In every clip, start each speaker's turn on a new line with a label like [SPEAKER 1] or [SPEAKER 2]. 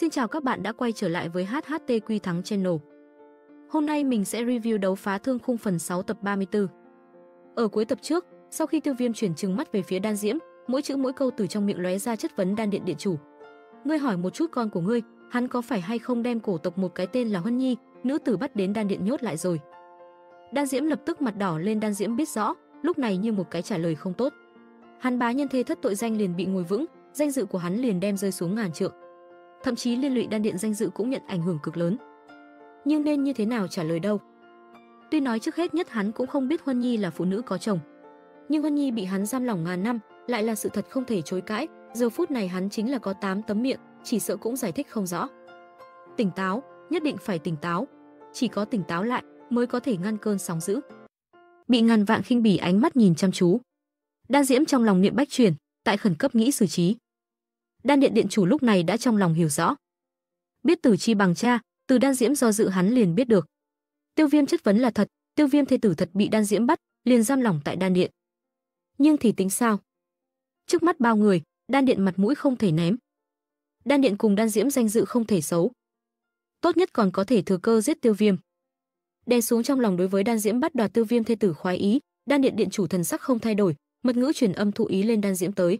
[SPEAKER 1] Xin chào các bạn đã quay trở lại với HHT Thắng Channel. Hôm nay mình sẽ review đấu phá thương khung phần 6 tập 34. Ở cuối tập trước, sau khi Tiêu Viêm chuyển trừng mắt về phía Đan Diễm, mỗi chữ mỗi câu từ trong miệng lóe ra chất vấn Đan Điện điện chủ. Ngươi hỏi một chút con của ngươi, hắn có phải hay không đem cổ tộc một cái tên là Huân Nhi, nữ tử bắt đến Đan Điện nhốt lại rồi. Đan Diễm lập tức mặt đỏ lên. Đan Diễm biết rõ, lúc này như một cái trả lời không tốt. Hắn bá nhân thê thất tội danh liền bị ngồi vững, danh dự của hắn liền đem rơi xuống ngàn trượng. Thậm chí liên lụy Đan Điện danh dự cũng nhận ảnh hưởng cực lớn. Nhưng nên như thế nào trả lời đâu? Tuy nói trước hết nhất hắn cũng không biết Huân Nhi là phụ nữ có chồng, nhưng Huân Nhi bị hắn giam lỏng ngàn năm lại là sự thật không thể chối cãi. Giờ phút này hắn chính là có 8 tấm miệng, chỉ sợ cũng giải thích không rõ. Tỉnh táo, nhất định phải tỉnh táo, chỉ có tỉnh táo lại mới có thể ngăn cơn sóng dữ. Bị ngàn vạn khinh bỉ ánh mắt nhìn chăm chú, Đan Diễm trong lòng niệm bách truyền, tại khẩn cấp nghĩ xử trí. Đan Điện điện chủ lúc này đã trong lòng hiểu rõ. Biết tử chi bằng cha, từ Đan Diễm do dự hắn liền biết được. Tiêu Viêm chất vấn là thật, Tiêu Viêm thê tử thật bị Đan Diễm bắt, liền giam lỏng tại Đan Điện. Nhưng thì tính sao? Trước mắt bao người, Đan Điện mặt mũi không thể ném. Đan Điện cùng Đan Diễm danh dự không thể xấu. Tốt nhất còn có thể thừa cơ giết Tiêu Viêm. Đè xuống trong lòng đối với Đan Diễm bắt đoạt Tiêu Viêm thê tử khoái ý, Đan Điện điện chủ thần sắc không thay đổi, mật ngữ truyền âm thụ ý lên Đan Diễm tới.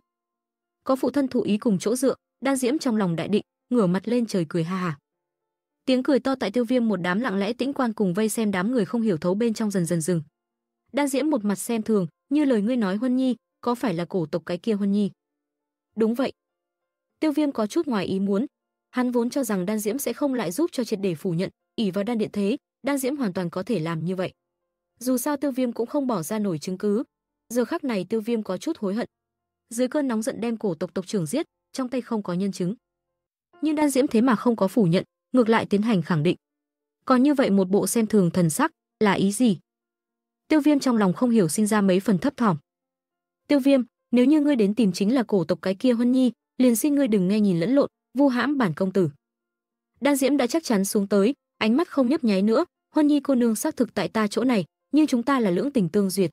[SPEAKER 1] Có phụ thân thụ ý cùng chỗ dựa, Đan Diễm trong lòng đại định, ngửa mặt lên trời cười ha ha. Tiếng cười to tại Tiêu Viêm một đám lặng lẽ tĩnh quan cùng vây xem đám người không hiểu thấu bên trong dần dần dừng. Đan Diễm một mặt xem thường, như lời ngươi nói Huân Nhi, có phải là cổ tộc cái kia Huân Nhi? Đúng vậy. Tiêu Viêm có chút ngoài ý muốn, hắn vốn cho rằng Đan Diễm sẽ không lại giúp cho triệt để phủ nhận, ỷ vào Đan Điện thế, Đan Diễm hoàn toàn có thể làm như vậy. Dù sao Tiêu Viêm cũng không bỏ ra nổi chứng cứ. Giờ khắc này Tiêu Viêm có chút hối hận. Dưới cơn nóng giận đem cổ tộc tộc trưởng giết, trong tay không có nhân chứng. Nhưng Đan Diễm thế mà không có phủ nhận, ngược lại tiến hành khẳng định. Còn như vậy một bộ xem thường thần sắc, là ý gì? Tiêu Viêm trong lòng không hiểu sinh ra mấy phần thấp thỏm. Tiêu Viêm, nếu như ngươi đến tìm chính là cổ tộc cái kia Huân Nhi, liền xin ngươi đừng nghe nhìn lẫn lộn, vu hãm bản công tử. Đan Diễm đã chắc chắn xuống tới, ánh mắt không nhấp nháy nữa. Huân Nhi cô nương xác thực tại ta chỗ này, nhưng chúng ta là lưỡng tình tương duyệt.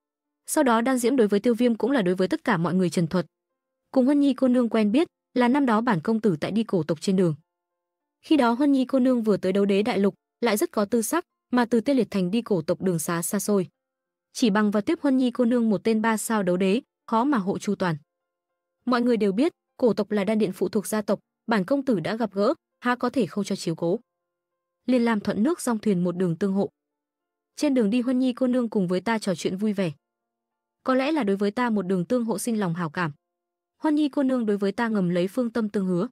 [SPEAKER 1] Sau đó Đan Diễm đối với Tiêu Viêm cũng là đối với tất cả mọi người trần thuật. Cùng Huân Nhi cô nương quen biết là năm đó bản công tử tại đi cổ tộc trên đường. Khi đó Huân Nhi cô nương vừa tới Đấu Đế đại lục, lại rất có tư sắc, mà từ Tê Liệt thành đi cổ tộc đường xá xa xôi. Chỉ bằng vào tiếp Huân Nhi cô nương một tên 3 sao đấu đế, khó mà hộ chu toàn. Mọi người đều biết, cổ tộc là Đan Điện phụ thuộc gia tộc, bản công tử đã gặp gỡ, há có thể không cho chiếu cố. Liền làm thuận nước dòng thuyền một đường tương hộ. Trên đường đi Huân Nhi cô nương cùng với ta trò chuyện vui vẻ. Có lẽ là đối với ta một đường tương hộ sinh lòng hảo cảm. Huân Nhi cô nương đối với ta ngầm lấy phương tâm tương hứa.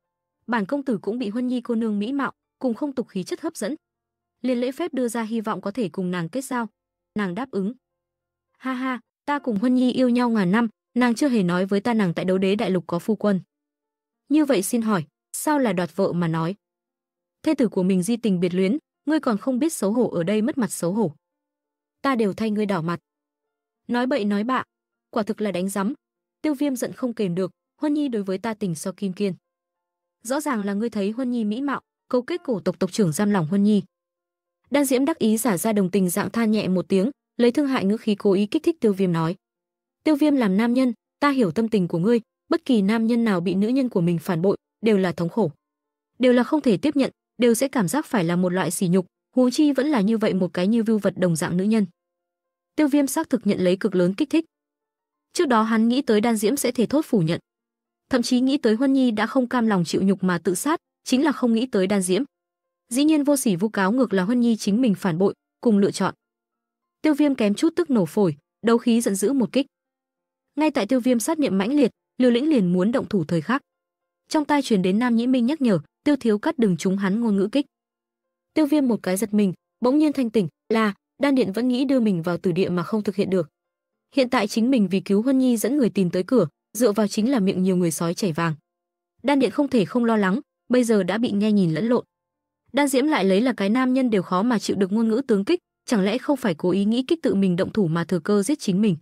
[SPEAKER 1] Bản công tử cũng bị Huân Nhi cô nương mỹ mạo cùng không tục khí chất hấp dẫn, liền lễ phép đưa ra hy vọng có thể cùng nàng kết giao. Nàng đáp ứng. Ha ha, ta cùng Huân Nhi yêu nhau ngàn năm, nàng chưa hề nói với ta nàng tại Đấu Đế đại lục có phu quân. Như vậy xin hỏi, sao là đoạt vợ mà nói? Thê tử của mình di tình biệt luyến, ngươi còn không biết xấu hổ, ở đây mất mặt xấu hổ. Ta đều thay ngươi đỏ mặt. Nói bậy nói bạ, quả thực là đánh rắm. Tiêu Viêm giận không kềm được, Huân Nhi đối với ta tình so kim kiên. Rõ ràng là ngươi thấy Huân Nhi mỹ mạo, cấu kết cổ tộc tộc trưởng giam lỏng Huân Nhi. Đan Diễm đắc ý giả ra đồng tình dạng than nhẹ một tiếng, lấy thương hại ngữ khí cố ý kích thích Tiêu Viêm nói. Tiêu Viêm làm nam nhân, ta hiểu tâm tình của ngươi, bất kỳ nam nhân nào bị nữ nhân của mình phản bội, đều là thống khổ. Đều là không thể tiếp nhận, đều sẽ cảm giác phải là một loại sỉ nhục, huống chi vẫn là như vậy một cái như vưu vật đồng dạng nữ nhân. Tiêu Viêm xác thực nhận lấy cực lớn kích thích. Trước đó hắn nghĩ tới Đan Diễm sẽ thể thốt phủ nhận, thậm chí nghĩ tới Huân Nhi đã không cam lòng chịu nhục mà tự sát, chính là không nghĩ tới Đan Diễm. Dĩ nhiên vô sỉ vu cáo ngược là Huân Nhi chính mình phản bội, cùng lựa chọn. Tiêu Viêm kém chút tức nổ phổi, đấu khí giận dữ một kích. Ngay tại Tiêu Viêm sát niệm mãnh liệt, liều lĩnh liền muốn động thủ thời khắc, trong tai truyền đến Nam Nhĩ Minh nhắc nhở, Tiêu thiếu cắt đừng trúng hắn ngôn ngữ kích. Tiêu Viêm một cái giật mình, bỗng nhiên thanh tỉnh, là Đan Điện vẫn nghĩ đưa mình vào tử địa mà không thực hiện được. Hiện tại chính mình vì cứu Huân Nhi dẫn người tìm tới cửa, dựa vào chính là miệng nhiều người sói chảy vàng. Đan Điện không thể không lo lắng, bây giờ đã bị nghe nhìn lẫn lộn. Đan Diễm lại lấy là cái nam nhân đều khó mà chịu được ngôn ngữ tướng kích, chẳng lẽ không phải cố ý nghĩ kích tự mình động thủ mà thừa cơ giết chính mình?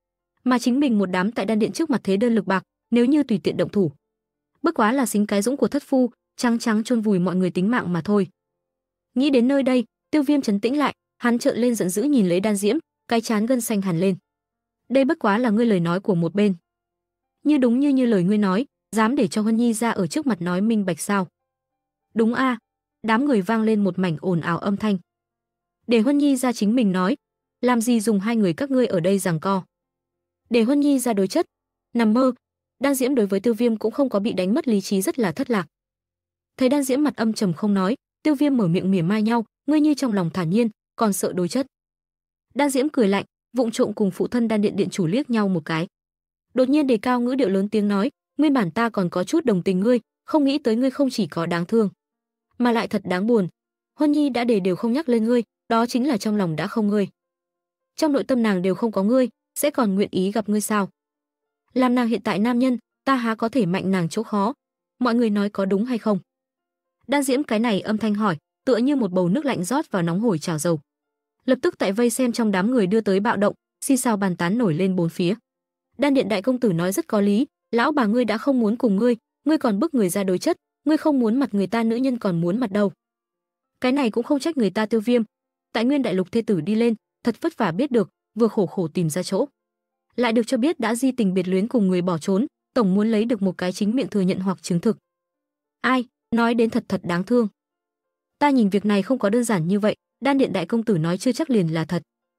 [SPEAKER 1] Mà chính mình một đám tại Đan Điện trước mặt thế đơn lực bạc, nếu như tùy tiện động thủ, bất quá là xính cái dũng của thất phu, trắng trắng chôn vùi mọi người tính mạng mà thôi. Nghĩ đến nơi đây, Tiêu Viêm trấn tĩnh lại, hắn trợn lên giận dữ nhìn lấy Đan Diễm, cái trán gân xanh hẳn lên. Đây bất quá là ngươi lời nói của một bên. Như đúng như lời ngươi nói, dám để cho Huân Nhi ra ở trước mặt nói minh bạch sao? Đúng a. Đám người vang lên một mảnh ồn ào âm thanh. Để Huân Nhi ra chính mình nói, làm gì dùng hai người các ngươi ở đây giằng co. Để Huân Nhi ra đối chất, nằm mơ. Đan Diễm đối với Tiêu Viêm cũng không có bị đánh mất lý trí, rất là thất lạc. Thấy Đan Diễm mặt âm trầm không nói, Tiêu Viêm mở miệng mỉa mai nhau, ngươi như trong lòng thản nhiên, còn sợ đối chất. Đan Diễm cười lạnh, vụng trộm cùng phụ thân Đan Điện điện chủ liếc nhau một cái. Đột nhiên đề cao ngữ điệu lớn tiếng nói, nguyên bản ta còn có chút đồng tình ngươi, không nghĩ tới ngươi không chỉ có đáng thương, mà lại thật đáng buồn. Huân Nhi đã để đều không nhắc lên ngươi, đó chính là trong lòng đã không ngươi. Trong nội tâm nàng đều không có ngươi, sẽ còn nguyện ý gặp ngươi sao? Làm nàng hiện tại nam nhân, ta há có thể mạnh nàng chỗ khó. Mọi người nói có đúng hay không? Đan Diễm cái này âm thanh hỏi, tựa như một bầu nước lạnh rót vào nóng hổi chảo dầu. Lập tức tại vây xem trong đám người đưa tới bạo động, xì xào bàn tán nổi lên bốn phía. Đan Điện đại công tử nói rất có lý, lão bà ngươi đã không muốn cùng ngươi, ngươi còn bức người ra đối chất, ngươi không muốn mặt người ta, nữ nhân còn muốn mặt đâu. Cái này cũng không trách người ta Tiêu Viêm, tại Nguyên đại lục thê tử đi lên, thật vất vả biết được, vừa khổ khổ tìm ra chỗ, lại được cho biết đã di tình biệt luyến cùng người bỏ trốn, tổng muốn lấy được một cái chính miệng thừa nhận hoặc chứng thực. Ai, nói đến thật đáng thương. Ta nhìn việc này không có đơn giản như vậy, Đan Điện đại công tử nói chưa chắc liền là thật.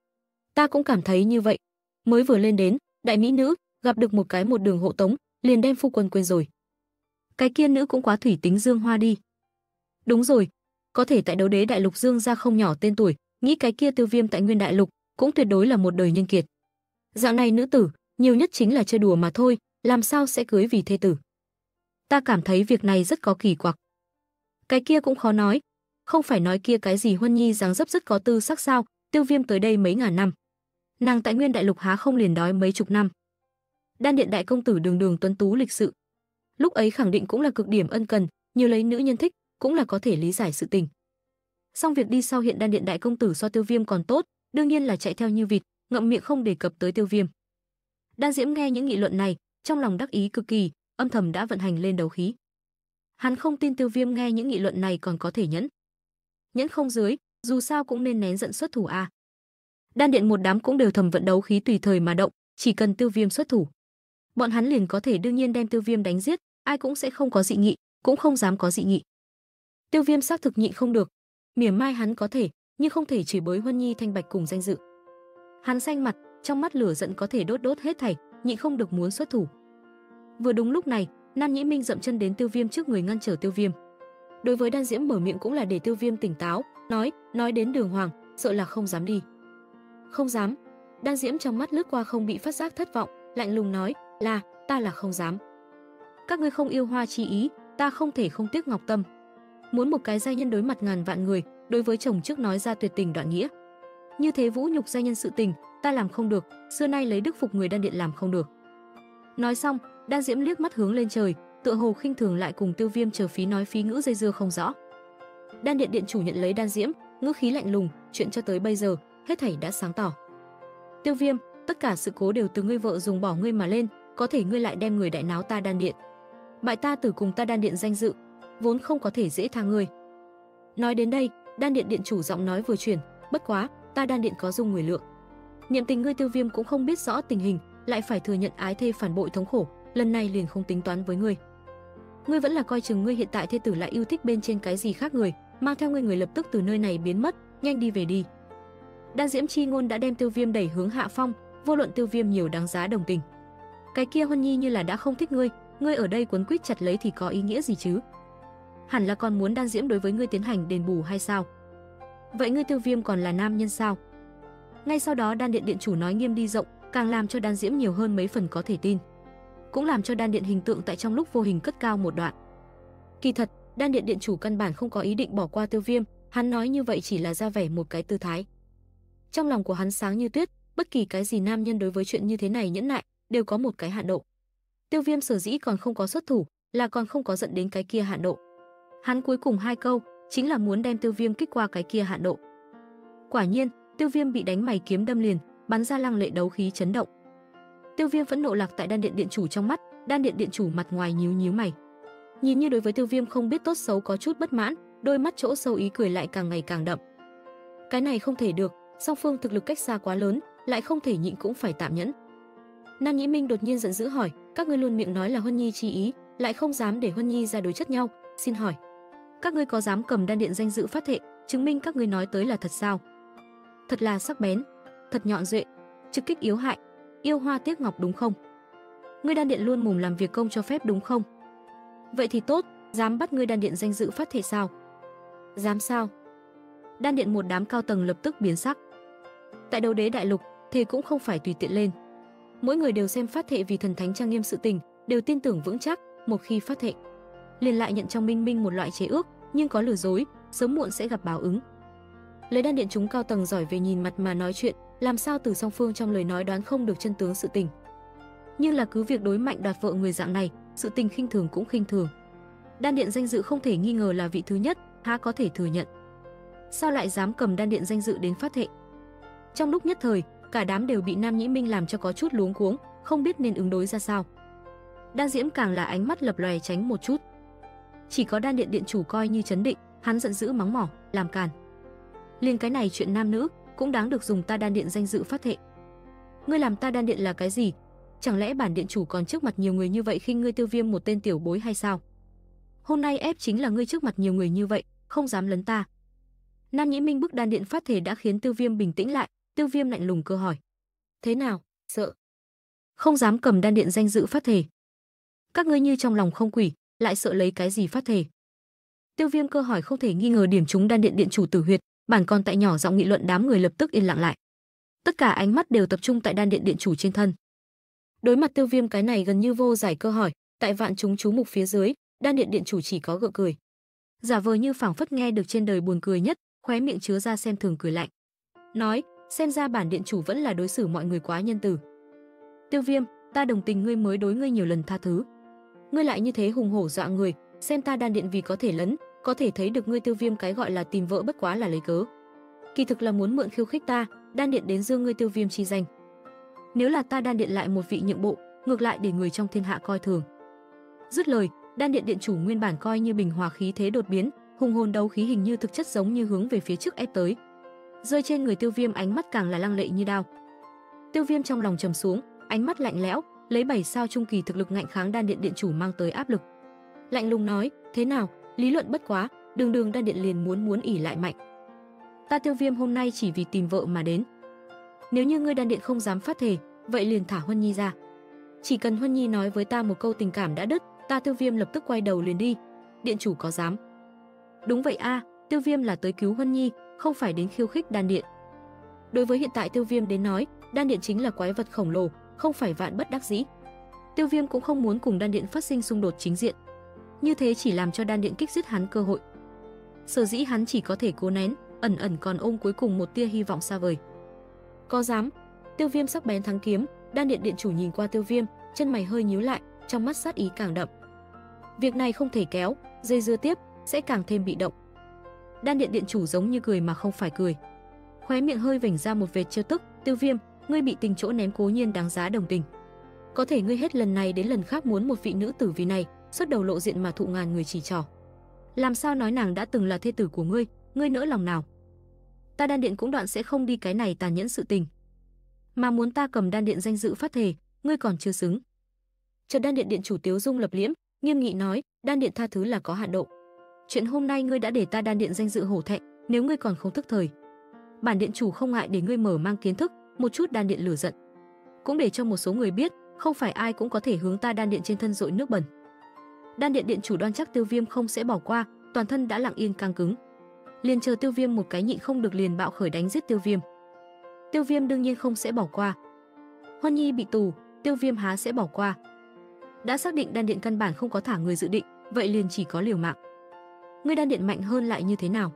[SPEAKER 1] Ta cũng cảm thấy như vậy. Mới vừa lên đến, đại mỹ nữ, gặp được một cái một đường hộ tống, liền đem phu quân quên rồi. Cái kia nữ cũng quá thủy tính dương hoa đi. Đúng rồi, có thể tại đấu đế đại lục dương ra không nhỏ tên tuổi, nghĩ cái kia Tiêu Viêm tại Nguyên đại lục cũng tuyệt đối là một đời nhân kiệt. Dạng này nữ tử, nhiều nhất chính là chơi đùa mà thôi, làm sao sẽ cưới vì thê tử. Ta cảm thấy việc này rất có kỳ quặc. Cái kia cũng khó nói, không phải nói kia cái gì Huân Nhi dáng dấp rất có tư sắc sao, Tiêu Viêm tới đây mấy ngàn năm, nàng tại Nguyên đại lục há không liền đói mấy chục năm. Đan Điện đại công tử đường đường tuấn tú lịch sự, lúc ấy khẳng định cũng là cực điểm ân cần, nhiều lấy nữ nhân thích, cũng là có thể lý giải sự tình. Xong việc đi sau hiện Đan Điện đại công tử so Tiêu Viêm còn tốt, đương nhiên là chạy theo như vịt, ngậm miệng không đề cập tới Tiêu Viêm. Đan Diễm nghe những nghị luận này, trong lòng đắc ý cực kỳ, âm thầm đã vận hành lên đấu khí. Hắn không tin Tiêu Viêm nghe những nghị luận này còn có thể nhẫn không dưới, dù sao cũng nên nén giận xuất thủ a. Đan Điện một đám cũng đều thầm vận đấu khí tùy thời mà động, chỉ cần Tiêu Viêm xuất thủ, bọn hắn liền có thể đương nhiên đem Tiêu Viêm đánh giết, ai cũng sẽ không có dị nghị, cũng không dám có dị nghị. Tiêu Viêm xác thực nhịn không được, mỉa mai hắn có thể, nhưng không thể chửi bới Huân Nhi thanh bạch cùng danh dự. Hắn xanh mặt, trong mắt lửa giận có thể đốt hết thảy, nhịn không được muốn xuất thủ. Vừa đúng lúc này, Nam Nhĩ Minh dậm chân đến Tiêu Viêm trước người ngăn trở Tiêu Viêm. Đối với Đan Diễm mở miệng cũng là để Tiêu Viêm tỉnh táo, nói đến đường hoàng, sợ là không dám đi. Không dám. Đan Diễm trong mắt lướt qua không bị phát giác thất vọng, lạnh lùng nói, ta là không dám. Các ngươi không yêu hoa chi ý, ta không thể không tiếc ngọc tâm. Muốn một cái giai nhân đối mặt ngàn vạn người, đối với chồng trước nói ra tuyệt tình đoạn nghĩa. Như thế vũ nhục giai nhân sự tình, ta làm không được, xưa nay lấy đức phục người Đan Điện làm không được. Nói xong, Đan Diễm liếc mắt hướng lên trời, tựa hồ khinh thường lại cùng Tiêu Viêm chờ phí nói phí ngữ dây dưa không rõ. Đan Điện điện chủ nhận lấy Đan Diễm, ngữ khí lạnh lùng, chuyện cho tới bây giờ, hết thảy đã sáng tỏ. Tiêu Viêm, tất cả sự cố đều từ ngươi vợ dùng bỏ ngươi mà lên, có thể ngươi lại đem người đại náo ta Đan Điện, bại ta tử cùng ta Đan Điện danh dự, vốn không có thể dễ tha ngươi. Nói đến đây, Đan Điện điện chủ giọng nói vừa chuyển, bất quá, ta Đan Điện có dung người lượng. Niệm tình ngươi Tiêu Viêm cũng không biết rõ tình hình, lại phải thừa nhận ái thê phản bội thống khổ, lần này liền không tính toán với ngươi. Ngươi vẫn là coi chừng ngươi hiện tại thê tử lại yêu thích bên trên cái gì khác người, mang theo ngươi người lập tức từ nơi này biến mất, nhanh đi về đi. Đan Diễm chi ngôn đã đem Tiêu Viêm đẩy hướng hạ phong, vô luận Tiêu Viêm nhiều đáng giá đồng tình. Cái kia Huân Nhi như là đã không thích ngươi ở đây quấn quýt chặt lấy thì có ý nghĩa gì chứ? Hẳn là còn muốn Đan Diễm đối với ngươi tiến hành đền bù hay sao? Vậy ngươi Tiêu Viêm còn là nam nhân sao? Ngay sau đó Đan Điện điện chủ nói nghiêm đi rộng, càng làm cho Đan Diễm nhiều hơn mấy phần có thể tin, cũng làm cho Đan Điện hình tượng tại trong lúc vô hình cất cao một đoạn. Kỳ thật, Đan Điện điện chủ căn bản không có ý định bỏ qua Tiêu Viêm, hắn nói như vậy chỉ là ra vẻ một cái tư thái. Trong lòng của hắn sáng như tuyết, bất kỳ cái gì nam nhân đối với chuyện như thế này nhẫn nại, đều có một cái hạn độ. Tiêu Viêm sở dĩ còn không có xuất thủ, là còn không có giận đến cái kia hạn độ. Hắn cuối cùng hai câu chính là muốn đem Tiêu Viêm kích qua cái kia hạn độ. Quả nhiên, Tiêu Viêm bị đánh mày kiếm đâm liền, bắn ra lăng lệ đấu khí chấn động. Tiêu Viêm phẫn nộ lạc tại Đan Điện điện chủ trong mắt, Đan Điện điện chủ mặt ngoài nhíu mày, nhìn như đối với Tiêu Viêm không biết tốt xấu có chút bất mãn, đôi mắt chỗ sâu ý cười lại càng ngày càng đậm. Cái này không thể được, song phương thực lực cách xa quá lớn, lại không thể nhịn cũng phải tạm nhẫn. Nam Nhĩ Minh đột nhiên giận dữ hỏi, các ngươi luôn miệng nói là Huân Nhi chi ý, lại không dám để Huân Nhi ra đối chất nhau, xin hỏi, Các ngươi có dám cầm đan điện danh dự phát thệ, chứng minh các ngươi nói tới là thật sao? Thật là sắc bén, thật nhọn duệ, trực kích yếu hại, yêu hoa tiếc ngọc đúng không? Ngươi đan điện luôn mồm làm việc công cho phép đúng không? Vậy thì tốt, dám bắt ngươi đan điện danh dự phát thệ sao? Dám sao? Đan điện một đám cao tầng lập tức biến sắc. Tại Đấu Đế Đại Lục, thề cũng không phải tùy tiện lên. Mỗi người đều xem phát thệ vì thần thánh trang nghiêm sự tình, đều tin tưởng vững chắc, một khi phát thệ, liền lại nhận trong minh minh một loại chế ước, nhưng có lừa dối, sớm muộn sẽ gặp báo ứng. Lấy đan điện chúng cao tầng giỏi về nhìn mặt mà nói chuyện, làm sao từ song phương trong lời nói đoán không được chân tướng sự tình. Nhưng là cứ việc đối mạnh đoạt vợ người dạng này, sự tình khinh thường cũng khinh thường. Đan điện danh dự không thể nghi ngờ là vị thứ nhất, há có thể thừa nhận. Sao lại dám cầm đan điện danh dự đến phát thệ? Trong lúc nhất thời, cả đám đều bị Nam Nhĩ Minh làm cho có chút luống cuống, không biết nên ứng đối ra sao. Đan Diễm càng là ánh mắt lập lòe tránh một chút. Chỉ có đan điện điện chủ coi như trấn định, hắn giận dữ mắng mỏ, làm càn. Liền cái này chuyện nam nữ cũng đáng được dùng ta đan điện danh dự phát thệ. Ngươi làm ta đan điện là cái gì? Chẳng lẽ bản điện chủ còn trước mặt nhiều người như vậy khinh ngươi Tiêu Viêm một tên tiểu bối hay sao? Hôm nay ép chính là ngươi trước mặt nhiều người như vậy, không dám lấn ta. Nam Nhĩ Minh bức đan điện phát thể đã khiến Tiêu Viêm bình tĩnh lại, Tiêu Viêm lạnh lùng cơ hỏi: "Thế nào, sợ? Không dám cầm đan điện danh dự phát thể? Các ngươi như trong lòng không quỷ, lại sợ lấy cái gì phát thể?" Tiêu Viêm cơ hỏi không thể nghi ngờ điểm trúng đan điện điện chủ tử huyệt, bản còn tại nhỏ giọng nghị luận đám người lập tức yên lặng lại. Tất cả ánh mắt đều tập trung tại đan điện điện chủ trên thân. Đối mặt Tiêu Viêm cái này gần như vô giải cơ hỏi, tại vạn chúng chú mục phía dưới, đan điện điện chủ chỉ có gượng cười. Giả vờ như phảng phất nghe được trên đời buồn cười nhất, khóe miệng chứa ra xem thường cười lạnh. Nói, xem ra bản điện chủ vẫn là đối xử mọi người quá nhân từ. Tiêu Viêm, ta đồng tình ngươi mới đối ngươi nhiều lần tha thứ. Ngươi lại như thế hùng hổ dọa người, xem ta đan điện vì có thể lấn, có thể thấy được ngươi Tiêu Viêm cái gọi là tìm vợ bất quá là lấy cớ. Kỳ thực là muốn mượn khiêu khích ta, đan điện đến dương ngươi Tiêu Viêm chi danh. Nếu là ta đan điện lại một vị nhượng bộ, ngược lại để người trong thiên hạ coi thường. Dứt lời, đan điện điện chủ nguyên bản coi như bình hòa khí thế đột biến, hùng hồn đấu khí hình như thực chất giống như hướng về phía trước ép tới. Rơi trên người Tiêu Viêm ánh mắt càng là lăng lệ như đao. Tiêu Viêm trong lòng trầm xuống, ánh mắt lạnh lẽo, lấy 7 sao trung kỳ thực lực ngạnh kháng đan điện điện chủ mang tới áp lực. Lạnh lùng nói, thế nào, lý luận bất quá, đường đường đan điện liền muốn ỉ lại mạnh. Ta Tiêu Viêm hôm nay chỉ vì tìm vợ mà đến. Nếu như ngươi đan điện không dám phát thề, vậy liền thả Huân Nhi ra. Chỉ cần Huân Nhi nói với ta một câu tình cảm đã đứt, ta Tiêu Viêm lập tức quay đầu liền đi. Điện chủ có dám? Đúng vậy a, Tiêu Viêm là tới cứu Huân Nhi, không phải đến khiêu khích đan điện. Đối với hiện tại Tiêu Viêm đến nói, đan điện chính là quái vật khổng lồ, không phải vạn bất đắc dĩ. Tiêu Viêm cũng không muốn cùng đan điện phát sinh xung đột chính diện. Như thế chỉ làm cho đan điện kích giết hắn cơ hội. Sở dĩ hắn chỉ có thể cố nén, ẩn ẩn còn ôm cuối cùng một tia hy vọng xa vời. Có dám? Tiêu Viêm sắc bén thắng kiếm, đan điện điện chủ nhìn qua Tiêu Viêm, chân mày hơi nhíu lại, trong mắt sát ý càng đậm. Việc này không thể kéo, dây dưa tiếp sẽ càng thêm bị động. Đan điện điện chủ giống như cười mà không phải cười, khóe miệng hơi vểnh ra một vệt trêu tức. Tiêu Viêm, ngươi bị tình chỗ ném cố nhiên đáng giá đồng tình. Có thể ngươi hết lần này đến lần khác muốn một vị nữ tử vì này xuất đầu lộ diện mà thụ ngàn người chỉ trỏ. Làm sao nói nàng đã từng là thê tử của ngươi, ngươi nỡ lòng nào? Ta đan điện cũng đoạn sẽ không đi cái này tàn nhẫn sự tình. Mà muốn ta cầm đan điện danh dự phát thề, ngươi còn chưa xứng. Chợt đan điện điện chủ Tiếu Dung lập liễm, nghiêm nghị nói, đan điện tha thứ là có hạn độ. Chuyện hôm nay ngươi đã để ta đan điện danh dự hổ thẹn, nếu ngươi còn không thức thời, bản điện chủ không ngại để ngươi mở mang kiến thức một chút đan điện lửa giận, cũng để cho một số người biết, không phải ai cũng có thể hướng ta đan điện trên thân dội nước bẩn. Đan điện điện chủ đoan chắc Tiêu Viêm không sẽ bỏ qua, toàn thân đã lặng yên căng cứng, liền chờ Tiêu Viêm một cái nhịn không được liền bạo khởi đánh giết Tiêu Viêm. Tiêu Viêm đương nhiên không sẽ bỏ qua. Huân Nhi bị tù, Tiêu Viêm há sẽ bỏ qua. Đã xác định đan điện căn bản không có thả người dự định, vậy liền chỉ có liều mạng. Ngươi đan điện mạnh hơn lại như thế nào?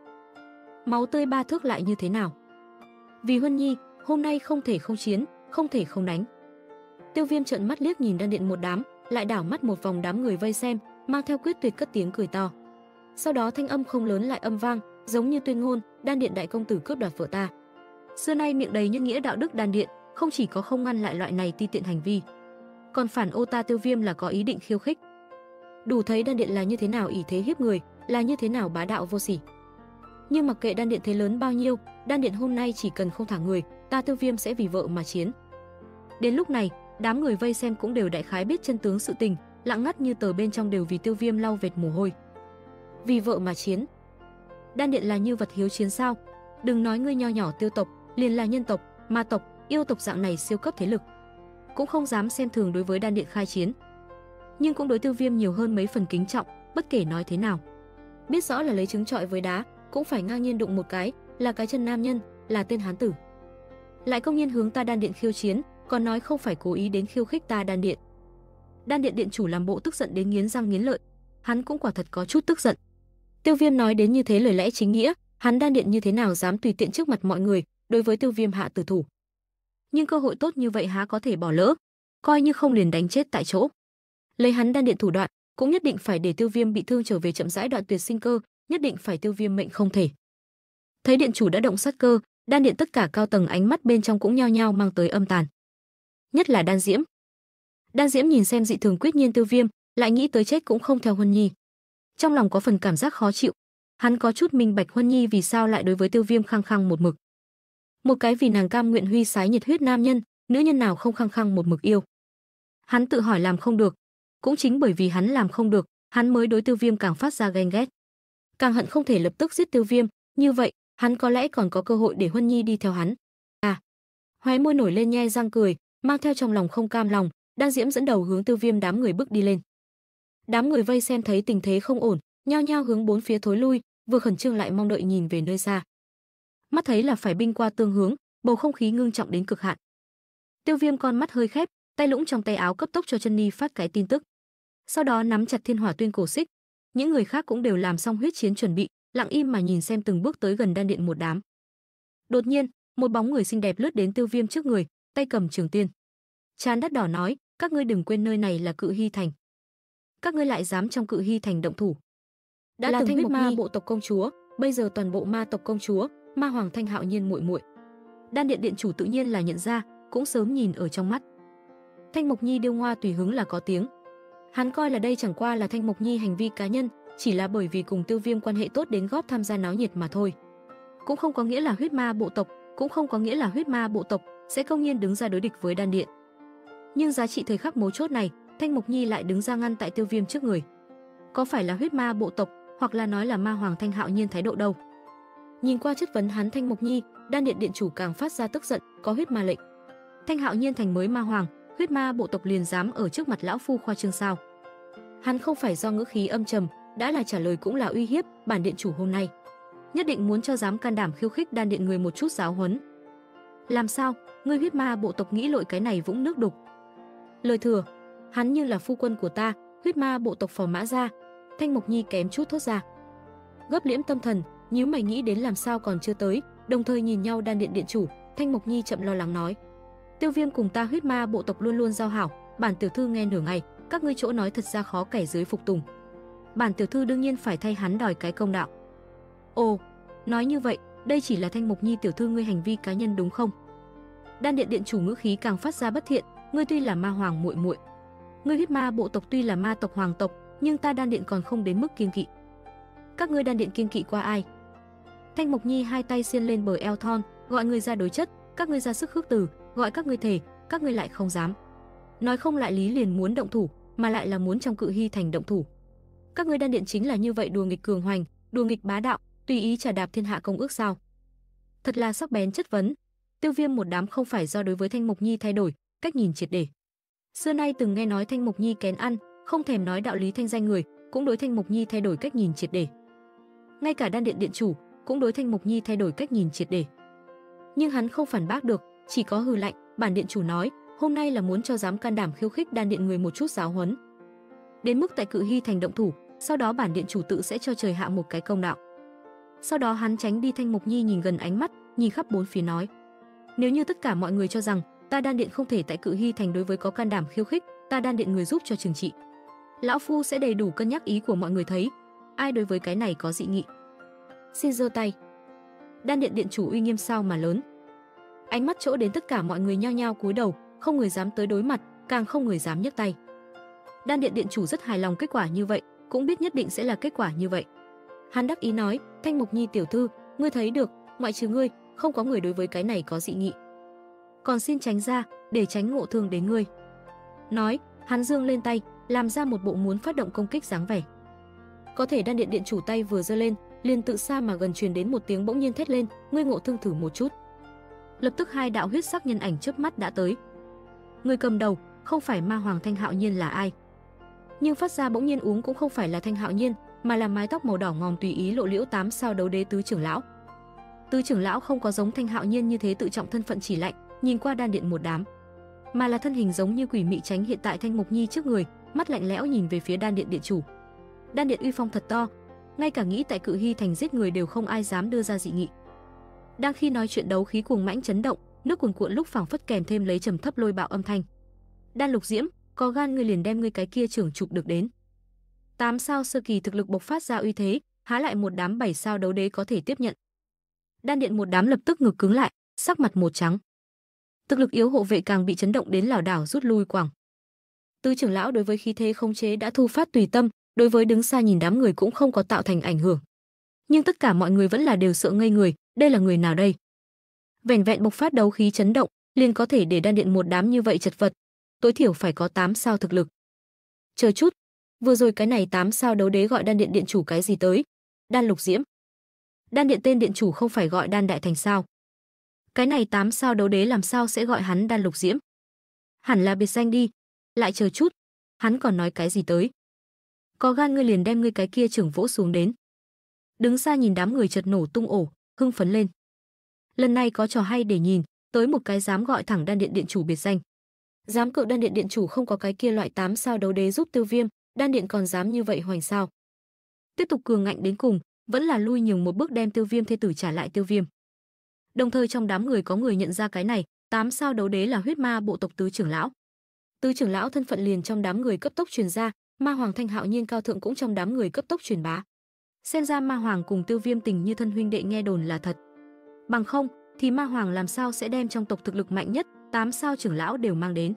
[SPEAKER 1] Máu tươi ba thước lại như thế nào? Vì Huân Nhi, hôm nay không thể không chiến, không thể không đánh. Tiêu Viêm trợn mắt liếc nhìn đan điện một đám, lại đảo mắt một vòng đám người vây xem, mang theo quyết tuyệt cất tiếng cười to. Sau đó thanh âm không lớn lại âm vang, giống như tuyên ngôn, đan điện đại công tử cướp đoạt vợ ta. Xưa nay miệng đầy nhân nghĩa đạo đức đan điện, không chỉ có không ngăn lại loại này ti tiện hành vi, còn phản ô ta Tiêu Viêm là có ý định khiêu khích. Đủ thấy đan điện là như thế nào ỷ thế hiếp người, là như thế nào bá đạo vô sỉ. Nhưng mặc kệ đan điện thế lớn bao nhiêu, đan điện hôm nay chỉ cần không thả người, ta Tiêu Viêm sẽ vì vợ mà chiến. Đến lúc này, đám người vây xem cũng đều đại khái biết chân tướng sự tình, lặng ngắt như tờ bên trong đều vì Tiêu Viêm lau vệt mồ hôi. vì vợ mà chiến. Đan điện là như vật hiếu chiến sao? Đừng nói ngươi nho nhỏ tiêu tộc, liền là nhân tộc, ma tộc, yêu tộc dạng này siêu cấp thế lực cũng không dám xem thường đối với đan điện khai chiến. Nhưng cũng đối Tiêu Viêm nhiều hơn mấy phần kính trọng, bất kể nói thế nào. Biết rõ là lấy trứng trọi với đá, cũng phải ngang nhiên đụng một cái, là cái chân nam nhân, là tên hán tử. Lại công nhiên hướng ta đan điện khiêu chiến, còn nói không phải cố ý đến khiêu khích ta đan điện. Đan điện điện chủ làm bộ tức giận đến nghiến răng nghiến lợi, hắn cũng quả thật có chút tức giận. Tiêu Viêm nói đến như thế lời lẽ chính nghĩa, hắn đan điện như thế nào dám tùy tiện trước mặt mọi người đối với Tiêu Viêm hạ tử thủ. Nhưng cơ hội tốt như vậy há có thể bỏ lỡ, coi như không liền đánh chết tại chỗ. Lấy hắn đan điện thủ đoạn, cũng nhất định phải để Tiêu Viêm bị thương trở về chậm rãi đoạn tuyệt sinh cơ, nhất định phải Tiêu Viêm mệnh không thể. Thấy điện chủ đã động sát cơ, đan điện tất cả cao tầng ánh mắt bên trong cũng nhao nhao mang tới âm tàn. Nhất là Đan Diễm. Đan Diễm nhìn xem dị thường quyết nhiên Tiêu Viêm, lại nghĩ tới chết cũng không theo Huân Nhi. Trong lòng có phần cảm giác khó chịu, hắn có chút minh bạch Huân Nhi vì sao lại đối với Tiêu Viêm khăng khăng một mực. Một cái vì nàng cam nguyện huy sái nhiệt huyết nam nhân, nữ nhân nào không khăng khăng một mực yêu. Hắn tự hỏi làm không được, cũng chính bởi vì hắn làm không được, hắn mới đối Tiêu Viêm càng phát ra ghen ghét. Càng hận không thể lập tức giết Tiêu Viêm, như vậy, hắn có lẽ còn có cơ hội để Huân Nhi đi theo hắn. Hóe môi nổi lên nhe răng cười, mang theo trong lòng không cam lòng, Đan Diễm dẫn đầu hướng Tiêu Viêm đám người bước đi lên. Đám người vây xem thấy tình thế không ổn, nhao nhao hướng bốn phía thối lui, vừa khẩn trương lại mong đợi nhìn về nơi xa. Mắt thấy là phải binh qua tương hướng, bầu không khí ngưng trọng đến cực hạn. Tiêu Viêm con mắt hơi khép, tay lũng trong tay áo cấp tốc cho chân Nhi phát cái tin tức. Sau đó nắm chặt Thiên Hỏa Tuyên cổ xích, những người khác cũng đều làm xong huyết chiến chuẩn bị, lặng im mà nhìn xem từng bước tới gần đan điện một đám. Đột nhiên, một bóng người xinh đẹp lướt đến Tiêu Viêm trước người, tay cầm trường tiên. Trán đắt đỏ nói, các ngươi đừng quên nơi này là Cự Hy thành. Các ngươi lại dám trong Cự Hy thành động thủ. Đã là từng huyết ma bộ tộc công chúa, bây giờ toàn bộ ma tộc công chúa, ma hoàng Thanh Hạo Nhiên muội muội. Đan điện điện chủ tự nhiên là nhận ra, cũng sớm nhìn ở trong mắt. Thanh Mộc Nhi điêu ngoa tùy hứng là có tiếng. Hắn coi là đây chẳng qua là Thanh Mộc Nhi hành vi cá nhân, chỉ là bởi vì cùng Tiêu Viêm quan hệ tốt đến góp tham gia náo nhiệt mà thôi. Cũng không có nghĩa là huyết ma bộ tộc, cũng không có nghĩa là huyết ma bộ tộc sẽ công nhiên đứng ra đối địch với đan điện. Nhưng giá trị thời khắc mấu chốt này, Thanh Mộc Nhi lại đứng ra ngăn tại Tiêu Viêm trước người. Có phải là huyết ma bộ tộc, hoặc là nói là ma hoàng Thanh Hạo Nhiên thái độ đâu? Nhìn qua chất vấn hắn Thanh Mộc Nhi, đan điện điện chủ càng phát ra tức giận, có huyết ma lệnh. Thanh Hạo Nhiên thành mới ma hoàng, huyết ma bộ tộc liền dám ở trước mặt lão phu khoa trương sao? Hắn không phải do ngữ khí âm trầm, đã là trả lời cũng là uy hiếp, bản điện chủ hôm nay nhất định muốn cho dám can đảm khiêu khích đan điện người một chút giáo huấn. Làm sao, ngươi huyết ma bộ tộc nghĩ lội cái này vũng nước đục? Lời thừa, hắn như là phu quân của ta, huyết ma bộ tộc phò mã ra. Thanh Mộc Nhi kém chút thốt ra. Gấp liễm tâm thần, nhíu mày nghĩ đến làm sao còn chưa tới, đồng thời nhìn nhau đan điện điện chủ, Thanh Mộc Nhi chậm lo lắng nói: Tiêu Viêm cùng ta huyết ma bộ tộc luôn luôn giao hảo, bản tiểu thư nghe nửa ngày, các ngươi chỗ nói thật ra khó cải dưới phục tùng. Bản tiểu thư đương nhiên phải thay hắn đòi cái công đạo. Ồ, nói như vậy, đây chỉ là Thanh Mộc Nhi tiểu thư ngươi hành vi cá nhân đúng không? Đan điện điện chủ ngữ khí càng phát ra bất thiện, ngươi tuy là ma hoàng muội muội, ngươi huyết ma bộ tộc tuy là ma tộc hoàng tộc, nhưng ta đan điện còn không đến mức kiêng kỵ. Các ngươi đan điện kiêng kỵ qua ai? Thanh Mộc Nhi hai tay xiên lên bờ eo thon, gọi người ra đối chất, các ngươi ra sức khước từ, gọi các ngươi thề, các ngươi lại không dám. Nói không lại lý liền muốn động thủ, mà lại là muốn trong Cự Hy thành động thủ. Các ngươi đan điện chính là như vậy đùa nghịch cường hoành, đùa nghịch bá đạo, tùy ý trà đạp thiên hạ công ước sao? Thật là sắc bén chất vấn. Tiêu Viêm một đám không phải do đối với Thanh Mộc Nhi thay đổi cách nhìn triệt để. Xưa nay từng nghe nói Thanh Mộc Nhi kén ăn, không thèm nói đạo lý thanh danh người, cũng đối Thanh Mộc Nhi thay đổi cách nhìn triệt để. Ngay cả đan điện điện chủ cũng đối Thanh Mộc Nhi thay đổi cách nhìn triệt để. Nhưng hắn không phản bác được, chỉ có hừ lạnh, bản điện chủ nói, hôm nay là muốn cho dám can đảm khiêu khích đan điện người một chút giáo huấn. Đến mức tại Cự Hy thành động thủ, sau đó bản điện chủ tự sẽ cho trời hạ một cái công đạo. Sau đó hắn tránh đi Thanh Mộc Nhi nhìn gần ánh mắt, nhìn khắp bốn phía nói: Nếu như tất cả mọi người cho rằng ta đan điện không thể tại Cự Hy thành đối với có can đảm khiêu khích, ta đan điện người giúp cho trừng trị. Lão phu sẽ đầy đủ cân nhắc ý của mọi người thấy, ai đối với cái này có dị nghị, xin giơ tay. Đan điện điện chủ uy nghiêm sao mà lớn. Ánh mắt chỗ đến tất cả mọi người nhao nhao cúi đầu, không người dám tới đối mặt, càng không người dám nhấc tay. Đan điện điện chủ rất hài lòng kết quả như vậy, cũng biết nhất định sẽ là kết quả như vậy. Hắn đắc ý nói: Thanh Mộc Nhi tiểu thư, ngươi thấy được, ngoại trừ ngươi, không có người đối với cái này có dị nghị. Còn xin tránh ra, để tránh ngộ thương đến ngươi. Nói, hắn giương lên tay, làm ra một bộ muốn phát động công kích dáng vẻ. Có thể đan điện điện chủ tay vừa giơ lên, liền tự xa mà gần truyền đến một tiếng bỗng nhiên thét lên, ngươi ngộ thương thử một chút. Lập tức hai đạo huyết sắc nhân ảnh chớp mắt đã tới. Người cầm đầu không phải ma hoàng Thanh Hạo Nhiên là ai? Nhưng phát ra bỗng nhiên uống cũng không phải là Thanh Hạo Nhiên, mà là mái tóc màu đỏ ngòm tùy ý lộ liễu 8 sao đấu đế tứ trưởng lão. Tứ trưởng lão không có giống Thanh Hạo Nhiên như thế tự trọng thân phận chỉ lạnh, nhìn qua đan điện một đám, mà là thân hình giống như quỷ mị tránh hiện tại Thanh Mục Nhi trước người, mắt lạnh lẽo nhìn về phía đan điện điện chủ. Đan điện uy phong thật to, ngay cả nghĩ tại Cự Hy thành giết người đều không ai dám đưa ra dị nghị. Đang khi nói chuyện đấu khí cuồng mãnh chấn động, nước cuồn cuộn lúc phảng phất kèm thêm lấy trầm thấp lôi bạo âm thanh. Đan Lục Diễm, có gan ngươi liền đem ngươi cái kia trưởng chụp được đến. 8 sao sơ kỳ thực lực bộc phát ra uy thế, há lại một đám 7 sao đấu đế có thể tiếp nhận. Đan điện một đám lập tức ngực cứng lại, sắc mặt một trắng. Thực lực yếu hộ vệ càng bị chấn động đến lảo đảo rút lui quảng. Tứ trưởng lão đối với khí thế khống chế đã thu phát tùy tâm, đối với đứng xa nhìn đám người cũng không có tạo thành ảnh hưởng. Nhưng tất cả mọi người vẫn là đều sợ ngây người, đây là người nào đây? Vẻn vẹn bộc phát đấu khí chấn động, liền có thể để đan điện một đám như vậy chật vật, tối thiểu phải có 8 sao thực lực. Chờ chút, vừa rồi cái này 8 sao đấu đế gọi đan điện điện chủ cái gì tới? Đan Lục Diễm. Đan điện tên điện chủ không phải gọi Đan Đại Thành sao? Cái này 8 sao đấu đế làm sao sẽ gọi hắn Đan Lục Diễm? Hẳn là biệt danh đi. Lại chờ chút, hắn còn nói cái gì tới? Có gan ngươi liền đem ngươi cái kia trưởng vỗ xuống đến. Đứng xa nhìn đám người chợt nổ tung ổ, hưng phấn lên. Lần này có trò hay để nhìn, tới một cái dám gọi thẳng đan điện điện chủ biệt danh. Dám cự đan điện điện chủ không có cái kia loại 8 sao đấu đế giúp Tiêu Viêm, đan điện còn dám như vậy hoành sao? Tiếp tục cường ngạnh đến cùng, vẫn là lui nhường một bước đem Tiêu Viêm thê tử trả lại Tiêu Viêm. Đồng thời trong đám người có người nhận ra cái này, 8 sao đấu đế là huyết ma bộ tộc tứ trưởng lão. Tứ trưởng lão thân phận liền trong đám người cấp tốc truyền ra, ma hoàng Thanh Hạo Nhiên cao thượng cũng trong đám người cấp tốc truyền bá. Xem ra ma hoàng cùng Tiêu Viêm tình như thân huynh đệ nghe đồn là thật. Bằng không thì ma hoàng làm sao sẽ đem trong tộc thực lực mạnh nhất 8 sao trưởng lão đều mang đến.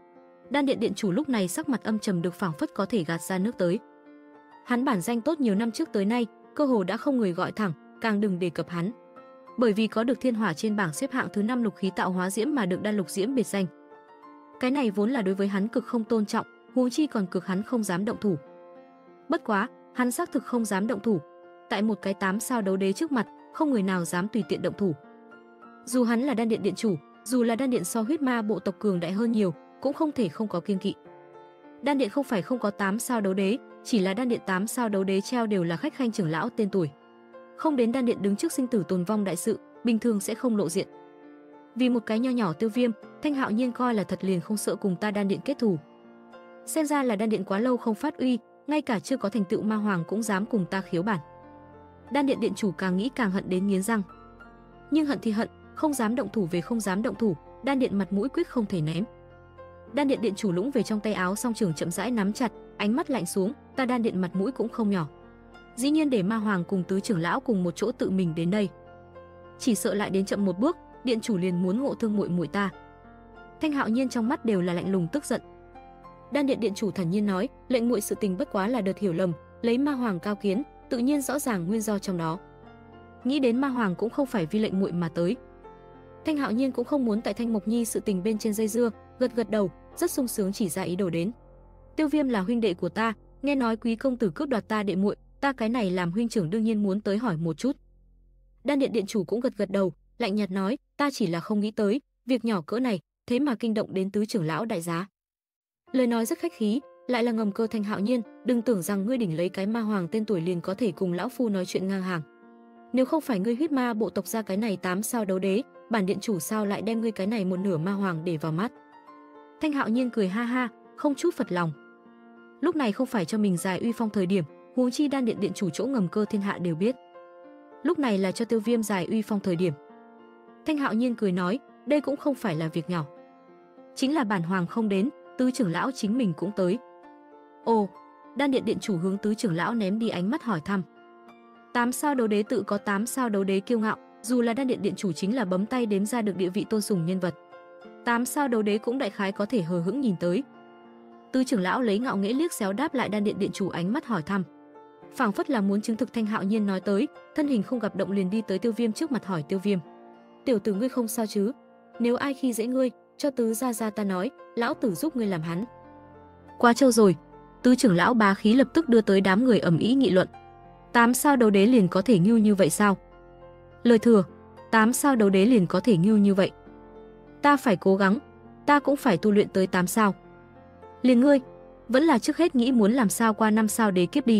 [SPEAKER 1] Đan điện điện chủ lúc này sắc mặt âm trầm được phảng phất có thể gạt ra nước tới. Hắn bản danh tốt nhiều năm trước tới nay, cơ hồ đã không người gọi thẳng, càng đừng đề cập hắn. Bởi vì có được thiên hỏa trên bảng xếp hạng thứ 5 lục khí tạo hóa diễm mà được Đan Lục Diễm biệt danh. Cái này vốn là đối với hắn cực không tôn trọng, huống chi còn cực hắn không dám động thủ. Bất quá, hắn xác thực không dám động thủ. Tại một cái 8 sao đấu đế trước mặt, không người nào dám tùy tiện động thủ. Dù hắn là đan điện điện chủ, dù là đan điện so huyết ma bộ tộc cường đại hơn nhiều, cũng không thể không có kiêng kỵ. Đan điện không phải không có 8 sao đấu đế, chỉ là đan điện 8 sao đấu đế treo đều là khách khanh trưởng lão tên tuổi. Không đến đan điện đứng trước sinh tử tồn vong đại sự, bình thường sẽ không lộ diện. Vì một cái nho nhỏ Tiêu Viêm, Thanh Hạo Nhiên coi là thật liền không sợ cùng ta đan điện kết thù. Xem ra là đan điện quá lâu không phát uy, ngay cả chưa có thành tựu ma hoàng cũng dám cùng ta khiếu bản. Đan điện điện chủ càng nghĩ càng hận đến nghiến răng. Nhưng hận thì hận, không dám động thủ về không dám động thủ, đan điện mặt mũi quyết không thể ném. Đan điện điện chủ lũng về trong tay áo song trường chậm rãi nắm chặt, ánh mắt lạnh xuống, ta đan điện mặt mũi cũng không nhỏ. Dĩ nhiên để ma hoàng cùng tứ trưởng lão cùng một chỗ tự mình đến đây. Chỉ sợ lại đến chậm một bước, điện chủ liền muốn ngộ thương muội muội ta. Thanh Hạo Nhiên trong mắt đều là lạnh lùng tức giận. Đan điện điện chủ thản nhiên nói, lệnh muội sự tình bất quá là đợt hiểu lầm, lấy ma hoàng cao kiến, tự nhiên rõ ràng nguyên do trong đó. Nghĩ đến ma hoàng cũng không phải vì lệnh muội mà tới. Thanh Hạo Nhiên cũng không muốn tại Thanh Mộc Nhi sự tình bên trên dây dưa, gật gật đầu, rất sung sướng chỉ ra ý đồ đến. Tiêu Viêm là huynh đệ của ta, nghe nói quý công tử cướp đoạt ta đệ muội, ta cái này làm huynh trưởng đương nhiên muốn tới hỏi một chút. Đan điện điện chủ cũng gật gật đầu, lạnh nhạt nói, ta chỉ là không nghĩ tới, việc nhỏ cỡ này, thế mà kinh động đến tứ trưởng lão đại giá. Lời nói rất khách khí, lại là ngầm cơ Thanh Hạo Nhiên, đừng tưởng rằng ngươi đỉnh lấy cái ma hoàng tên tuổi liền có thể cùng lão phu nói chuyện ngang hàng. Nếu không phải ngươi huyết ma bộ tộc ra cái này 8 sao đấu đế, bản điện chủ sao lại đem ngươi cái này một nửa ma hoàng để vào mắt. Thanh Hạo Nhiên cười ha ha, không chút phật lòng. Lúc này không phải cho mình giải uy phong thời điểm, huống chi đan điện điện chủ chỗ ngầm cơ thiên hạ đều biết. Lúc này là cho Tiêu Viêm giải uy phong thời điểm. Thanh Hạo Nhiên cười nói, đây cũng không phải là việc nhỏ. Chính là bản hoàng không đến, tứ trưởng lão chính mình cũng tới. Ồ, đan điện điện chủ hướng tứ trưởng lão ném đi ánh mắt hỏi thăm. 8 sao đấu đế tự có 8 sao đấu đế kiêu ngạo, dù là đan điện điện chủ chính là bấm tay đếm ra được địa vị tôn sùng nhân vật. 8 sao đấu đế cũng đại khái có thể hờ hững nhìn tới. Tứ trưởng lão lấy ngạo nghễ liếc xéo đáp lại đan điện điện chủ ánh mắt hỏi thăm. Phảng phất là muốn chứng thực Thanh Hạo Nhiên nói tới, thân hình không gặp động liền đi tới Tiêu Viêm trước mặt hỏi Tiêu Viêm. Tiểu tử ngươi không sao chứ? Nếu ai khi dễ ngươi, cho tứ gia gia ta nói, lão tử giúp ngươi làm hắn. Quá trâu rồi. Tứ trưởng lão bá khí lập tức đưa tới đám người ầm ĩ nghị luận. 8 sao đấu đế liền có thể ngưu như vậy sao? Lời thừa, 8 sao đấu đế liền có thể ngưu như vậy. Ta phải cố gắng, ta cũng phải tu luyện tới 8 sao. Liền ngươi, vẫn là trước hết nghĩ muốn làm sao qua 5 sao đế kiếp đi.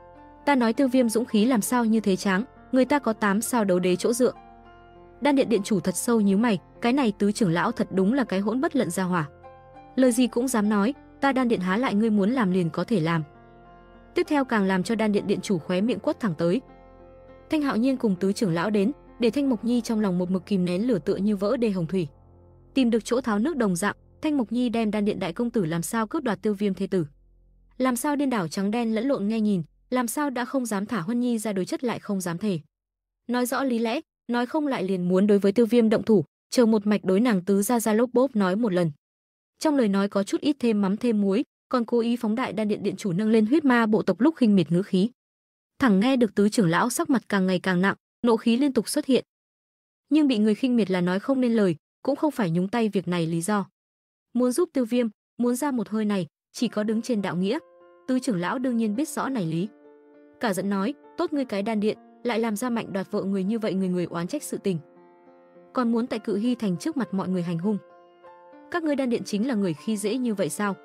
[SPEAKER 1] Ta nói Tiêu Viêm dũng khí làm sao như thế tráng, người ta có 8 sao đấu đế chỗ dựa. Đan điện điện chủ thật sâu nhíu mày, cái này tứ trưởng lão thật đúng là cái hỗn bất lận gia hỏa. Lời gì cũng dám nói, ta đan điện há lại ngươi muốn làm liền có thể làm. Tiếp theo càng làm cho đan điện điện chủ khóe miệng quất thẳng tới. Thanh Hạo Nhiên cùng tứ trưởng lão đến, để Thanh Mộc Nhi trong lòng một mực kìm nén lửa tựa như vỡ đê hồng thủy. Tìm được chỗ tháo nước đồng dạng, Thanh Mộc Nhi đem đan điện đại công tử làm sao cướp đoạt Tiêu Viêm thế tử. Làm sao điên đảo trắng đen lẫn lộn nghe nhìn, làm sao đã không dám thả Huân Nhi ra đối chất lại không dám thề. Nói rõ lý lẽ, nói không lại liền muốn đối với Tiêu Viêm động thủ, chờ một mạch đối nàng tứ ra lốp bốp nói một lần. Trong lời nói có chút ít thêm mắm thêm muối, còn cố ý phóng đại đan điện điện chủ nâng lên huyết ma bộ tộc lúc khinh miệt ngữ khí. Thẳng nghe được tứ trưởng lão sắc mặt càng ngày càng nặng, nộ khí liên tục xuất hiện. Nhưng bị người khinh miệt là nói không nên lời, cũng không phải nhúng tay việc này lý do. Muốn giúp Tiêu Viêm, muốn ra một hơi này, chỉ có đứng trên đạo nghĩa. Tứ trưởng lão đương nhiên biết rõ này lý. Cả giận nói, tốt ngươi cái đan điện, lại làm ra mạnh đoạt vợ người như vậy, người oán trách sự tình. Còn muốn tại Cự Hy thành trước mặt mọi người hành hung. Các ngươi đan điện chính là người khi dễ như vậy sao?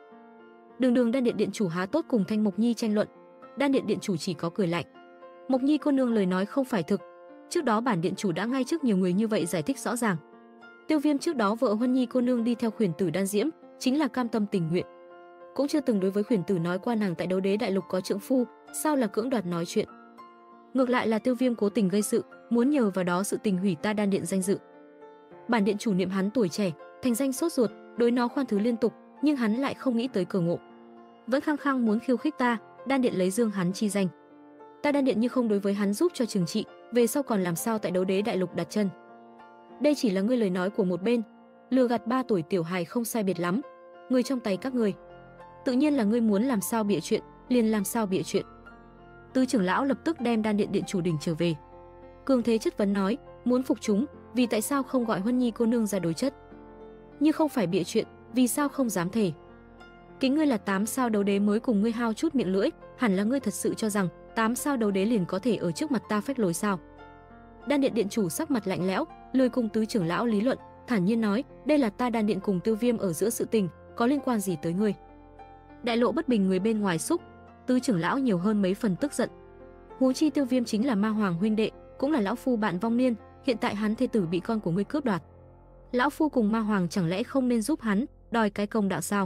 [SPEAKER 1] Đường đan điện điện chủ há tốt cùng Thanh Mộc Nhi tranh luận. Đan điện điện chủ chỉ có cười lạnh. Mộc Nhi cô nương lời nói không phải thực. Trước đó bản điện chủ đã ngay trước nhiều người như vậy giải thích rõ ràng. Tiêu Viêm trước đó vợ Huân Nhi cô nương đi theo khuyển tử đan diễm, chính là cam tâm tình nguyện. Cũng chưa từng đối với khuyển tử nói qua nàng tại đấu đế đại lục có trượng phu, sao là cưỡng đoạt nói chuyện. Ngược lại là Tiêu Viêm cố tình gây sự, muốn nhờ vào đó sự tình hủy ta đan điện danh dự. Bản điện chủ niệm hắn tuổi trẻ, thành danh sốt ruột, đối nó khoan thứ liên tục, nhưng hắn lại không nghĩ tới cửa ngộ. Vẫn khăng khăng muốn khiêu khích ta, đan điện lấy dương hắn chi danh. Ta đan điện như không đối với hắn giúp cho trừng trị, về sau còn làm sao tại đấu đế đại lục đặt chân. Đây chỉ là ngươi lời nói của một bên, lừa gạt 3 tuổi tiểu hài không sai biệt lắm, người trong tay các ngươi. Tự nhiên là ngươi muốn làm sao bịa chuyện, liền làm sao bịa chuyện. Tứ trưởng lão lập tức đem đan điện điện chủ đỉnh trở về. Cường thế chất vấn nói, muốn phục chúng, vì tại sao không gọi Huân Nhi cô nương ra đối chất? Như không phải bịa chuyện, vì sao không dám thề? Kính ngươi là 8 sao đấu đế mới cùng ngươi hao chút miệng lưỡi, hẳn là ngươi thật sự cho rằng 8 sao đấu đế liền có thể ở trước mặt ta phách lối sao? Đan điện điện chủ sắc mặt lạnh lẽo, lười cùng tứ trưởng lão lý luận, thản nhiên nói, đây là ta đan điện cùng Tiêu Viêm ở giữa sự tình, có liên quan gì tới ngươi? Đại lộ bất bình người bên ngoài xúc, tứ trưởng lão nhiều hơn mấy phần tức giận. Huống chi Tiêu Viêm chính là ma hoàng huynh đệ, cũng là lão phu bạn vong niên, hiện tại hắn thê tử bị con của ngươi cướp đoạt. Lão phu cùng ma hoàng chẳng lẽ không nên giúp hắn, đòi cái công đạo sao?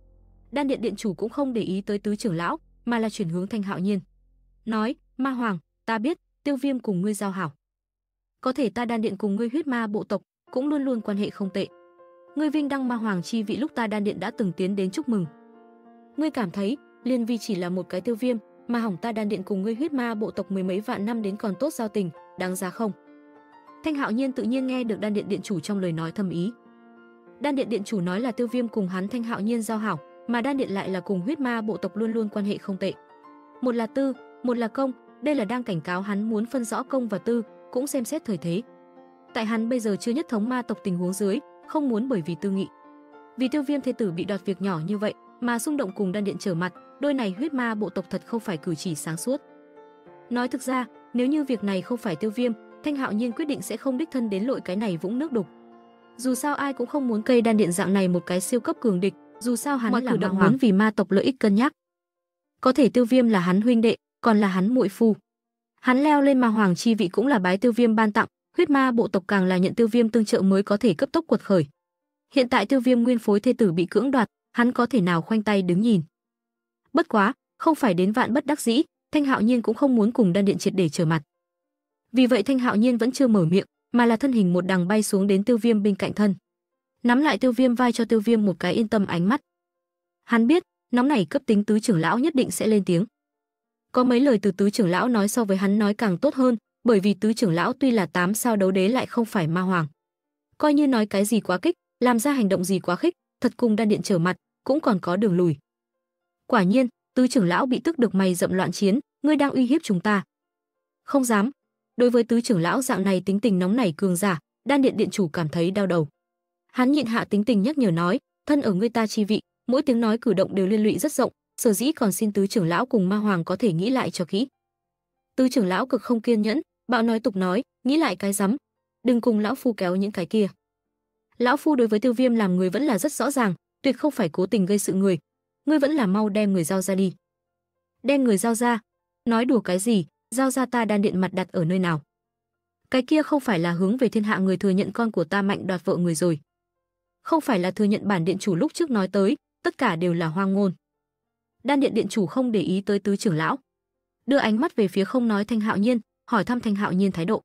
[SPEAKER 1] Đan điện điện chủ cũng không để ý tới tứ trưởng lão, mà là chuyển hướng Thanh Hạo Nhiên. Nói, ma hoàng, ta biết, Tiêu Viêm cùng ngươi giao hảo. Có thể ta đan điện cùng ngươi huyết ma bộ tộc cũng luôn luôn quan hệ không tệ. Ngươi vinh đăng ma hoàng chi vị lúc ta đan điện đã từng tiến đến chúc mừng. Ngươi cảm thấy, liên vì chỉ là một cái Tiêu Viêm, mà hỏng ta đan điện cùng ngươi huyết ma bộ tộc mười mấy vạn năm đến còn tốt giao tình, đáng giá không? Thanh Hạo Nhiên tự nhiên nghe được đan điện điện chủ trong lời nói thâm ý. Đan điện điện chủ nói là Tiêu Viêm cùng hắn Thanh Hạo Nhiên giao hảo, mà đan điện lại là cùng huyết ma bộ tộc luôn luôn quan hệ không tệ. Một là tư, một là công, đây là đang cảnh cáo hắn muốn phân rõ công và tư, cũng xem xét thời thế. Tại hắn bây giờ chưa nhất thống ma tộc tình huống dưới, không muốn bởi vì tư nghị. Vì Tiêu Viêm thế tử bị đoạt việc nhỏ như vậy mà xung động cùng đan điện trở mặt, đôi này huyết ma bộ tộc thật không phải cử chỉ sáng suốt. Nói thực ra, nếu như việc này không phải Tiêu Viêm, Thanh Hạo Nhiên quyết định sẽ không đích thân đến lội cái này vũng nước đục. Dù sao ai cũng không muốn cây đan điện dạng này một cái siêu cấp cường địch, dù sao hắn là cử động muốn vì ma tộc lợi ích cân nhắc. Có thể Tiêu Viêm là hắn huynh đệ, còn là hắn muội phu. Hắn leo lên ma hoàng chi vị cũng là bái Tiêu Viêm ban tặng, huyết ma bộ tộc càng là nhận Tiêu Viêm tương trợ mới có thể cấp tốc quật khởi. Hiện tại Tiêu Viêm nguyên phối thê tử bị cưỡng đoạt, hắn có thể nào khoanh tay đứng nhìn. Bất quá, không phải đến vạn bất đắc dĩ, Thanh Hạo Nhiên cũng không muốn cùng đan điện triệt để trở mặt. Vì vậy Thanh Hạo Nhiên vẫn chưa mở miệng, mà là thân hình một đằng bay xuống đến Tiêu Viêm bên cạnh thân. Nắm lại Tiêu Viêm vai cho Tiêu Viêm một cái yên tâm ánh mắt. Hắn biết, nóng này cấp tính tứ trưởng lão nhất định sẽ lên tiếng. Có mấy lời từ tứ trưởng lão nói so với hắn nói càng tốt hơn, bởi vì tứ trưởng lão tuy là 8 sao đấu đế lại không phải ma hoàng. Coi như nói cái gì quá kích, làm ra hành động gì quá khích, thật cùng đan điện trở mặt, cũng còn có đường lùi. Quả nhiên, tứ trưởng lão bị tức được mày rậm loạn chiến, ngươi đang uy hiếp chúng ta. Không dám. Đối với tứ trưởng lão dạng này tính tình nóng nảy cường giả, đan điện điện chủ cảm thấy đau đầu. Hắn nhịn hạ tính tình nhắc nhở nói, thân ở ngươi ta chi vị, mỗi tiếng nói cử động đều liên lụy rất rộng, sở dĩ còn xin tứ trưởng lão cùng ma hoàng có thể nghĩ lại cho kỹ. Tứ trưởng lão cực không kiên nhẫn, bạo nói tục nói, nghĩ lại cái rắm, đừng cùng lão phu kéo những cái kia. Lão phu đối với Tiêu Viêm làm người vẫn là rất rõ ràng, tuyệt không phải cố tình gây sự người. Ngươi vẫn là mau đem người giao ra đi. Đem người giao ra? Nói đùa cái gì, giao ra ta đan điện mặt đặt ở nơi nào? Cái kia không phải là hướng về thiên hạ người thừa nhận con của ta mạnh đoạt vợ người rồi. Không phải là thừa nhận bản điện chủ lúc trước nói tới, tất cả đều là hoang ngôn. Đan điện điện chủ không để ý tới tứ trưởng lão, đưa ánh mắt về phía không nói Thanh Hạo Nhiên, hỏi thăm Thanh Hạo Nhiên thái độ.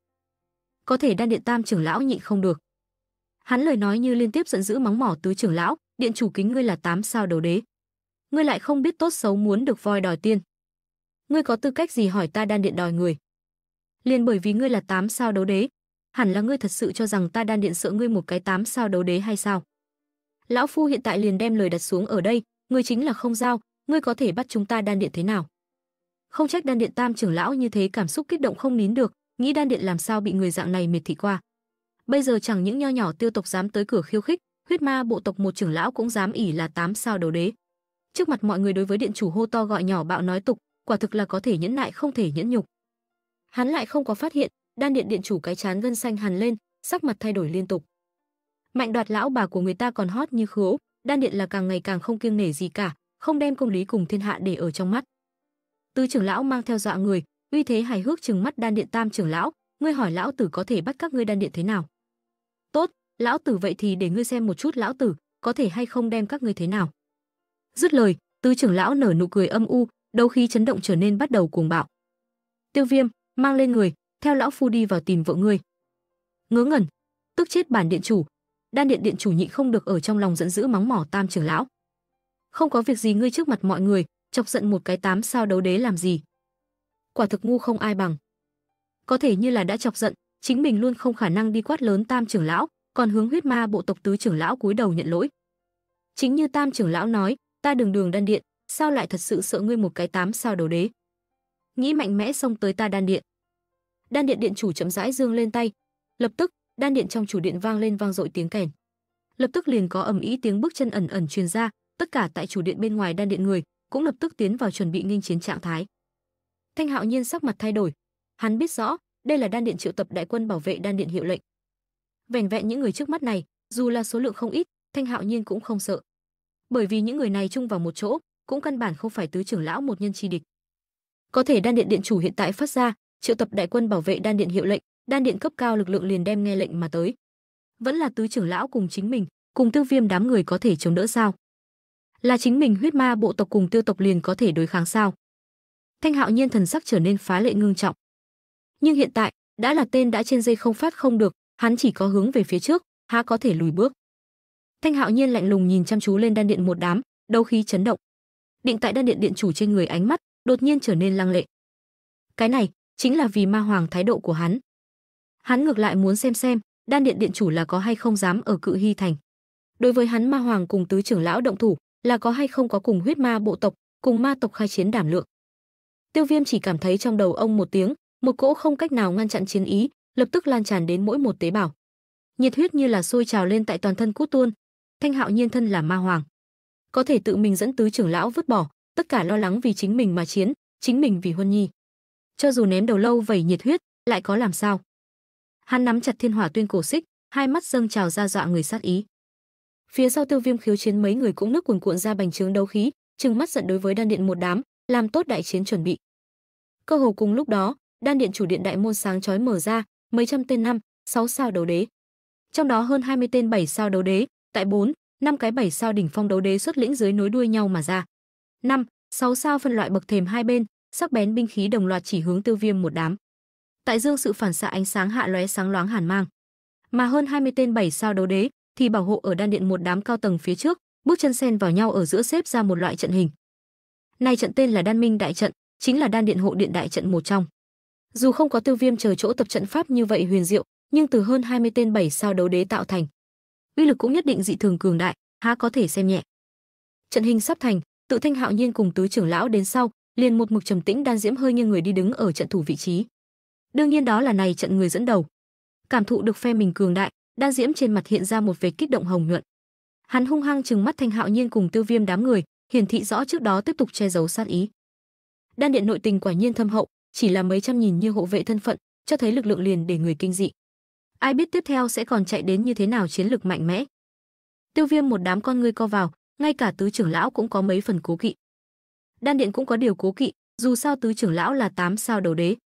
[SPEAKER 1] Có thể đan điện tam trưởng lão nhịn không được. Hắn lời nói như liên tiếp giận dữ mắng mỏ tứ trưởng lão, điện chủ kính ngươi là 8 sao đấu đế. Ngươi lại không biết tốt xấu muốn được voi đòi tiên. Ngươi có tư cách gì hỏi ta đan điện đòi người? Liền bởi vì ngươi là 8 sao đấu đế, hẳn là ngươi thật sự cho rằng ta đan điện sợ ngươi một cái 8 sao đấu đế hay sao? Lão phu hiện tại liền đem lời đặt xuống ở đây, ngươi chính là không giao, ngươi có thể bắt chúng ta đan điện thế nào? Không trách đan điện tam trưởng lão như thế cảm xúc kích động không nín được, nghĩ đan điện làm sao bị người dạng này miệt thị qua. Bây giờ chẳng những nho nhỏ Tiêu tộc dám tới cửa khiêu khích, huyết ma bộ tộc một trưởng lão cũng dám ỷ là 8 sao đấu đế. Trước mặt mọi người đối với điện chủ hô to gọi nhỏ bạo nói tục, quả thực là có thể nhẫn nại không thể nhẫn nhục. Hắn lại không có phát hiện, đan điện điện chủ cái trán gân xanh hằn lên, sắc mặt thay đổi liên tục. Mạnh đoạt lão bà của người ta còn hót như khứu, đan điện là càng ngày càng không kiêng nể gì cả, không đem công lý cùng thiên hạ để ở trong mắt. Tứ trưởng lão mang theo dọa người, uy thế hài hước trừng mắt đan điện tam trưởng lão, ngươi hỏi lão tử có thể bắt các ngươi đan điện thế nào? Tốt, lão tử vậy thì để ngươi xem một chút lão tử có thể hay không đem các ngươi thế nào. Dứt lời, tứ trưởng lão nở nụ cười âm u, đấu khí chấn động trở nên bắt đầu cuồng bạo. Tiêu Viêm, mang lên người, theo lão phu đi vào tìm vợ ngươi. Ngớ ngẩn, tức chết bản điện chủ. Đan điện điện chủ nhịn không được ở trong lòng giận dữ mắng mỏ tam trưởng lão. Không có việc gì ngươi trước mặt mọi người chọc giận một cái 8 sao đấu đế làm gì? Quả thực ngu không ai bằng. Có thể như là đã chọc giận, chính mình luôn không khả năng đi quát lớn tam trưởng lão, còn hướng huyết ma bộ tộc tứ trưởng lão cúi đầu nhận lỗi. Chính như tam trưởng lão nói, ta đường đường đan điện, sao lại thật sự sợ ngươi một cái 8 sao đấu đế? Nghĩ mạnh mẽ xông tới ta đan điện. Đan điện điện chủ chậm rãi giương lên tay, lập tức đan điện trong chủ điện vang lên vang dội tiếng kèn. Lập tức liền có ầm ĩ tiếng bước chân ẩn ẩn truyền ra, tất cả tại chủ điện bên ngoài đan điện người cũng lập tức tiến vào chuẩn bị nghênh chiến trạng thái. Thanh Hạo Nhiên sắc mặt thay đổi, hắn biết rõ đây là đan điện triệu tập đại quân bảo vệ đan điện hiệu lệnh. Vẻn vẹn những người trước mắt này, dù là số lượng không ít, Thanh Hạo Nhiên cũng không sợ, bởi vì những người này chung vào một chỗ cũng căn bản không phải tứ trưởng lão một nhân chi địch. Có thể đan điện điện chủ hiện tại phát ra triệu tập đại quân bảo vệ đan điện hiệu lệnh, đan điện cấp cao lực lượng liền đem nghe lệnh mà tới. Vẫn là tứ trưởng lão cùng chính mình, cùng Tiêu Viêm đám người có thể chống đỡ sao? Là chính mình huyết ma bộ tộc cùng Tiêu tộc liền có thể đối kháng sao? Thanh Hạo Nhiên thần sắc trở nên phá lệ ngưng trọng. Nhưng hiện tại, đã là tên đã trên dây không phát không được, hắn chỉ có hướng về phía trước, há có thể lùi bước. Thanh Hạo Nhiên lạnh lùng nhìn chăm chú lên đan điện một đám, đấu khí chấn động. Định tại đan điện điện chủ trên người ánh mắt đột nhiên trở nên lăng lệ. Cái này chính là vì ma hoàng thái độ của hắn. Hắn ngược lại muốn xem đan điện điện chủ là có hay không dám ở Cự Hy thành. Đối với hắn ma hoàng cùng tứ trưởng lão động thủ, là có hay không có cùng huyết ma bộ tộc, cùng ma tộc khai chiến đảm lượng. Tiêu Viêm chỉ cảm thấy trong đầu ông một tiếng, một cỗ không cách nào ngăn chặn chiến ý, lập tức lan tràn đến mỗi một tế bào. Nhiệt huyết như là sôi trào lên tại toàn thân cút tuôn. Thanh Hạo Nhiên thân là ma hoàng, có thể tự mình dẫn tứ trưởng lão vứt bỏ tất cả lo lắng vì chính mình mà chiến, chính mình vì Huân Nhi. Cho dù ném đầu lâu vẩy nhiệt huyết, lại có làm sao? Hắn nắm chặt thiên hỏa tuyên cổ xích, hai mắt dâng trào ra dọa người sát ý. Phía sau Tiêu Viêm khiếu chiến mấy người cũng nước cuồn cuộn ra bành trướng đấu khí, trừng mắt giận đối với đan điện một đám, làm tốt đại chiến chuẩn bị. Cơ hồ cùng lúc đó, đan điện chủ điện đại môn sáng chói mở ra, mấy trăm tên 5, 6 sao đấu đế. Trong đó hơn 20 tên 7 sao đấu đế, tại 4, 5 cái 7 sao đỉnh phong đấu đế xuất lĩnh dưới nối đuôi nhau mà ra. 5, 6 sao phân loại bậc thềm hai bên, sắc bén binh khí đồng loạt chỉ hướng Tiêu Viêm một đám. Tại dương sự phản xạ ánh sáng hạ lóe sáng loáng hàn mang. Mà hơn 20 tên 7 sao đấu đế thì bảo hộ ở đan điện một đám cao tầng phía trước, bước chân xen vào nhau ở giữa xếp ra một loại trận hình. Này trận tên là Đan Minh đại trận, chính là đan điện hộ điện đại trận một trong. Dù không có Tiêu Viêm chờ chỗ tập trận pháp như vậy huyền diệu, nhưng từ hơn 20 tên 7 sao đấu đế tạo thành, uy lực cũng nhất định dị thường cường đại, há có thể xem nhẹ. Trận hình sắp thành, tự Thanh Hạo Nhiên cùng tứ trưởng lão đến sau, liền một mực trầm tĩnh đan diễm hơi nghiêng người đi đứng ở trận thủ vị trí. Đương nhiên đó là này trận người dẫn đầu. Cảm thụ được phe mình cường đại, đan diễm trên mặt hiện ra một vệt kích động hồng nhuận. Hắn hung hăng trừng mắt Thanh Hạo Nhiên cùng Tiêu Viêm đám người, hiển thị rõ trước đó tiếp tục che giấu sát ý. Đan điện nội tình quả nhiên thâm hậu, chỉ là mấy trăm nhìn như hộ vệ thân phận, cho thấy lực lượng liền để người kinh dị. Ai biết tiếp theo sẽ còn chạy đến như thế nào chiến lực mạnh mẽ. Tiêu Viêm một đám con ngươi co vào, ngay cả tứ trưởng lão cũng có mấy phần cố kỵ. Đan điện cũng có điều cố kỵ, dù sao tứ trưởng lão là 8 sao đấu đế.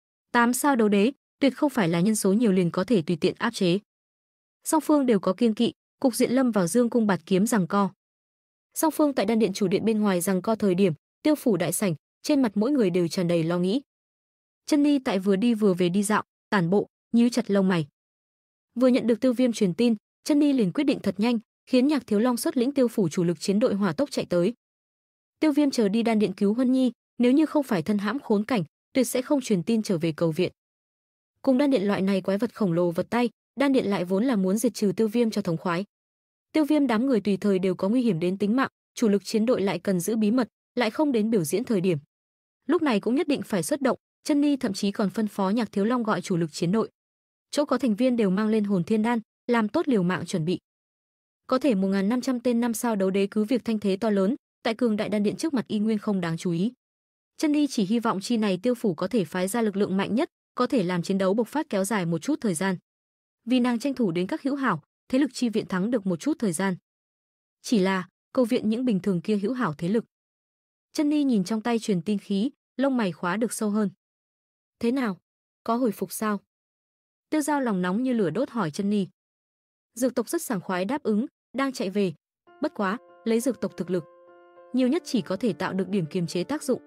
[SPEAKER 1] 8 sao đấu đế, tuyệt không phải là nhân số nhiều liền có thể tùy tiện áp chế. Song phương đều có kiêng kỵ, cục diện lâm vào dương cung bạt kiếm giằng co. Song phương tại đan điện chủ điện bên ngoài giằng co thời điểm, Tiêu phủ đại sảnh, trên mặt mỗi người đều tràn đầy lo nghĩ. Chân Ni tại vừa đi vừa về đi dạo, tản bộ, nhíu chặt lông mày. Vừa nhận được Tiêu Viêm truyền tin, Chân Ni liền quyết định thật nhanh, khiến Nhạc Thiếu Long xuất lĩnh Tiêu phủ chủ lực chiến đội hỏa tốc chạy tới. Tiêu Viêm chờ đi đan điện cứu Huân Nhi, nếu như không phải thân hãm khốn cảnh, tuyệt sẽ không truyền tin trở về cầu viện. Cùng đan điện loại này quái vật khổng lồ vật tay, đan điện lại vốn là muốn diệt trừ Tiêu Viêm cho thống khoái. Tiêu Viêm đám người tùy thời đều có nguy hiểm đến tính mạng, chủ lực chiến đội lại cần giữ bí mật, lại không đến biểu diễn thời điểm. Lúc này cũng nhất định phải xuất động, Chân Ni thậm chí còn phân phó Nhạc Thiếu Long gọi chủ lực chiến đội. Chỗ có thành viên đều mang lên hồn thiên đan, làm tốt liều mạng chuẩn bị. Có thể 1500 tên 5 sao đấu đế cứ việc thanh thế to lớn, tại cường đại đan điện trước mặt y nguyên không đáng chú ý. Chân Ni chỉ hy vọng chi này Tiêu phủ có thể phái ra lực lượng mạnh nhất, có thể làm chiến đấu bộc phát kéo dài một chút thời gian. Vì nàng tranh thủ đến các hữu hảo, thế lực chi viện thắng được một chút thời gian. Chỉ là, cầu viện những bình thường kia hữu hảo thế lực. Chân Ni nhìn trong tay truyền tin khí, lông mày khóa được sâu hơn. Thế nào? Có hồi phục sao? Tiêu Giao lòng nóng như lửa đốt hỏi Chân Ni. Dược tộc rất sảng khoái đáp ứng, đang chạy về. Bất quá, lấy dược tộc thực lực, nhiều nhất chỉ có thể tạo được điểm kiềm chế tác dụng.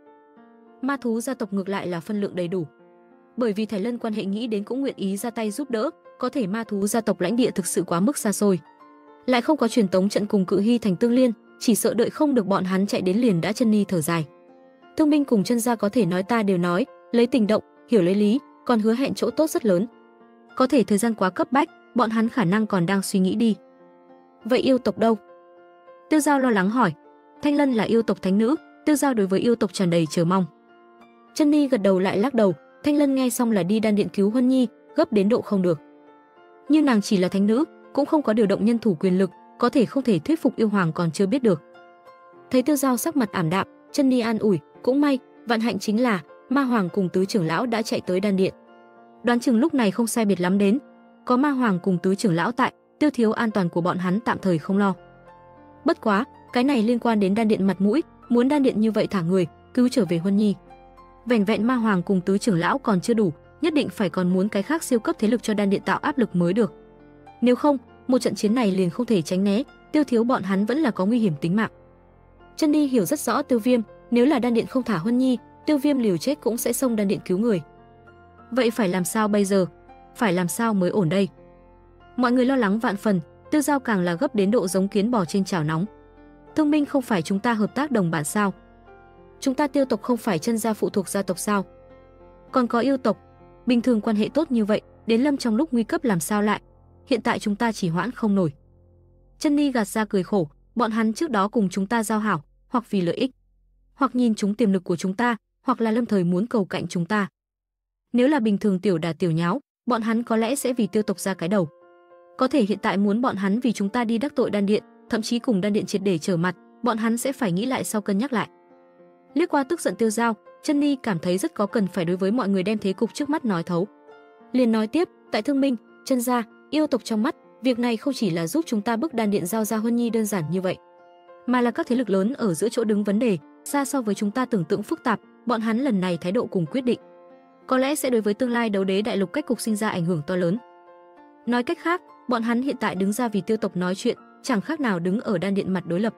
[SPEAKER 1] Ma thú gia tộc ngược lại là phân lượng đầy đủ. Bởi vì Thái Lân quan hệ nghĩ đến cũng nguyện ý ra tay giúp đỡ, có thể ma thú gia tộc lãnh địa thực sự quá mức xa xôi. Lại không có truyền tống trận cùng Cự Hy thành tương liên, chỉ sợ đợi không được bọn hắn chạy đến liền đã. Chân Ni thở dài. Thương binh cùng Chân gia có thể nói ta đều nói, lấy tình động, hiểu lấy lý, còn hứa hẹn chỗ tốt rất lớn. Có thể thời gian quá cấp bách, bọn hắn khả năng còn đang suy nghĩ đi. Vậy yêu tộc đâu? Tiêu Giao lo lắng hỏi. Thanh Lân là yêu tộc thánh nữ, Tiêu Giao đối với yêu tộc tràn đầy chờ mong. Chân Ni gật đầu lại lắc đầu, Thanh Lân nghe xong là đi đan điện cứu Huân Nhi, gấp đến độ không được. Nhưng nàng chỉ là thánh nữ, cũng không có điều động nhân thủ quyền lực, có thể không thể thuyết phục yêu hoàng còn chưa biết được. Thấy Tiêu Giao sắc mặt ảm đạm, Chân Ni an ủi, cũng may, vạn hạnh chính là ma hoàng cùng tứ trưởng lão đã chạy tới đan điện. Đoán chừng lúc này không sai biệt lắm đến, có ma hoàng cùng tứ trưởng lão tại, Tiêu thiếu an toàn của bọn hắn tạm thời không lo. Bất quá, cái này liên quan đến đan điện mặt mũi, muốn đan điện như vậy thả người, cứu trở về Huân Nhi. Vẻn vẹn ma hoàng cùng tứ trưởng lão còn chưa đủ, nhất định phải còn muốn cái khác siêu cấp thế lực cho đan điện tạo áp lực mới được. Nếu không, một trận chiến này liền không thể tránh né, Tiêu thiếu bọn hắn vẫn là có nguy hiểm tính mạng. Chân Ni hiểu rất rõ Tiêu Viêm, nếu là đan điện không thả Huân Nhi, Tiêu Viêm liều chết cũng sẽ xông đan điện cứu người. Vậy phải làm sao bây giờ? Phải làm sao mới ổn đây? Mọi người lo lắng vạn phần, Tiêu Giao càng là gấp đến độ giống kiến bò trên chảo nóng. Thương minh không phải chúng ta hợp tác đồng bạn sao? Chúng ta Tiêu tộc không phải Chân gia phụ thuộc gia tộc sao? Còn có yêu tộc, bình thường quan hệ tốt như vậy, đến lâm trong lúc nguy cấp làm sao lại? Hiện tại chúng ta chỉ hoãn không nổi. Chân Ni gạt ra cười khổ, bọn hắn trước đó cùng chúng ta giao hảo, hoặc vì lợi ích, hoặc nhìn chúng tiềm lực của chúng ta, hoặc là lâm thời muốn cầu cạnh chúng ta. Nếu là bình thường tiểu đà tiểu nháo, bọn hắn có lẽ sẽ vì Tiêu tộc ra cái đầu. Có thể hiện tại muốn bọn hắn vì chúng ta đi đắc tội đan điện, thậm chí cùng đan điện triệt để trở mặt, bọn hắn sẽ phải nghĩ lại sau cân nhắc lại. Liếc qua tức giận Tiêu Giao, Chân Ni cảm thấy rất có cần phải đối với mọi người đem thế cục trước mắt nói thấu. Liền nói tiếp, tại Thương Minh, Chân gia, yêu tộc trong mắt, việc này không chỉ là giúp chúng ta bức đan điện giao ra Huân Nhi đơn giản như vậy, mà là các thế lực lớn ở giữa chỗ đứng vấn đề, xa so với chúng ta tưởng tượng phức tạp, bọn hắn lần này thái độ cùng quyết định, có lẽ sẽ đối với tương lai đấu đế đại lục cách cục sinh ra ảnh hưởng to lớn. Nói cách khác, bọn hắn hiện tại đứng ra vì Tiêu tộc nói chuyện, chẳng khác nào đứng ở đan điện mặt đối lập.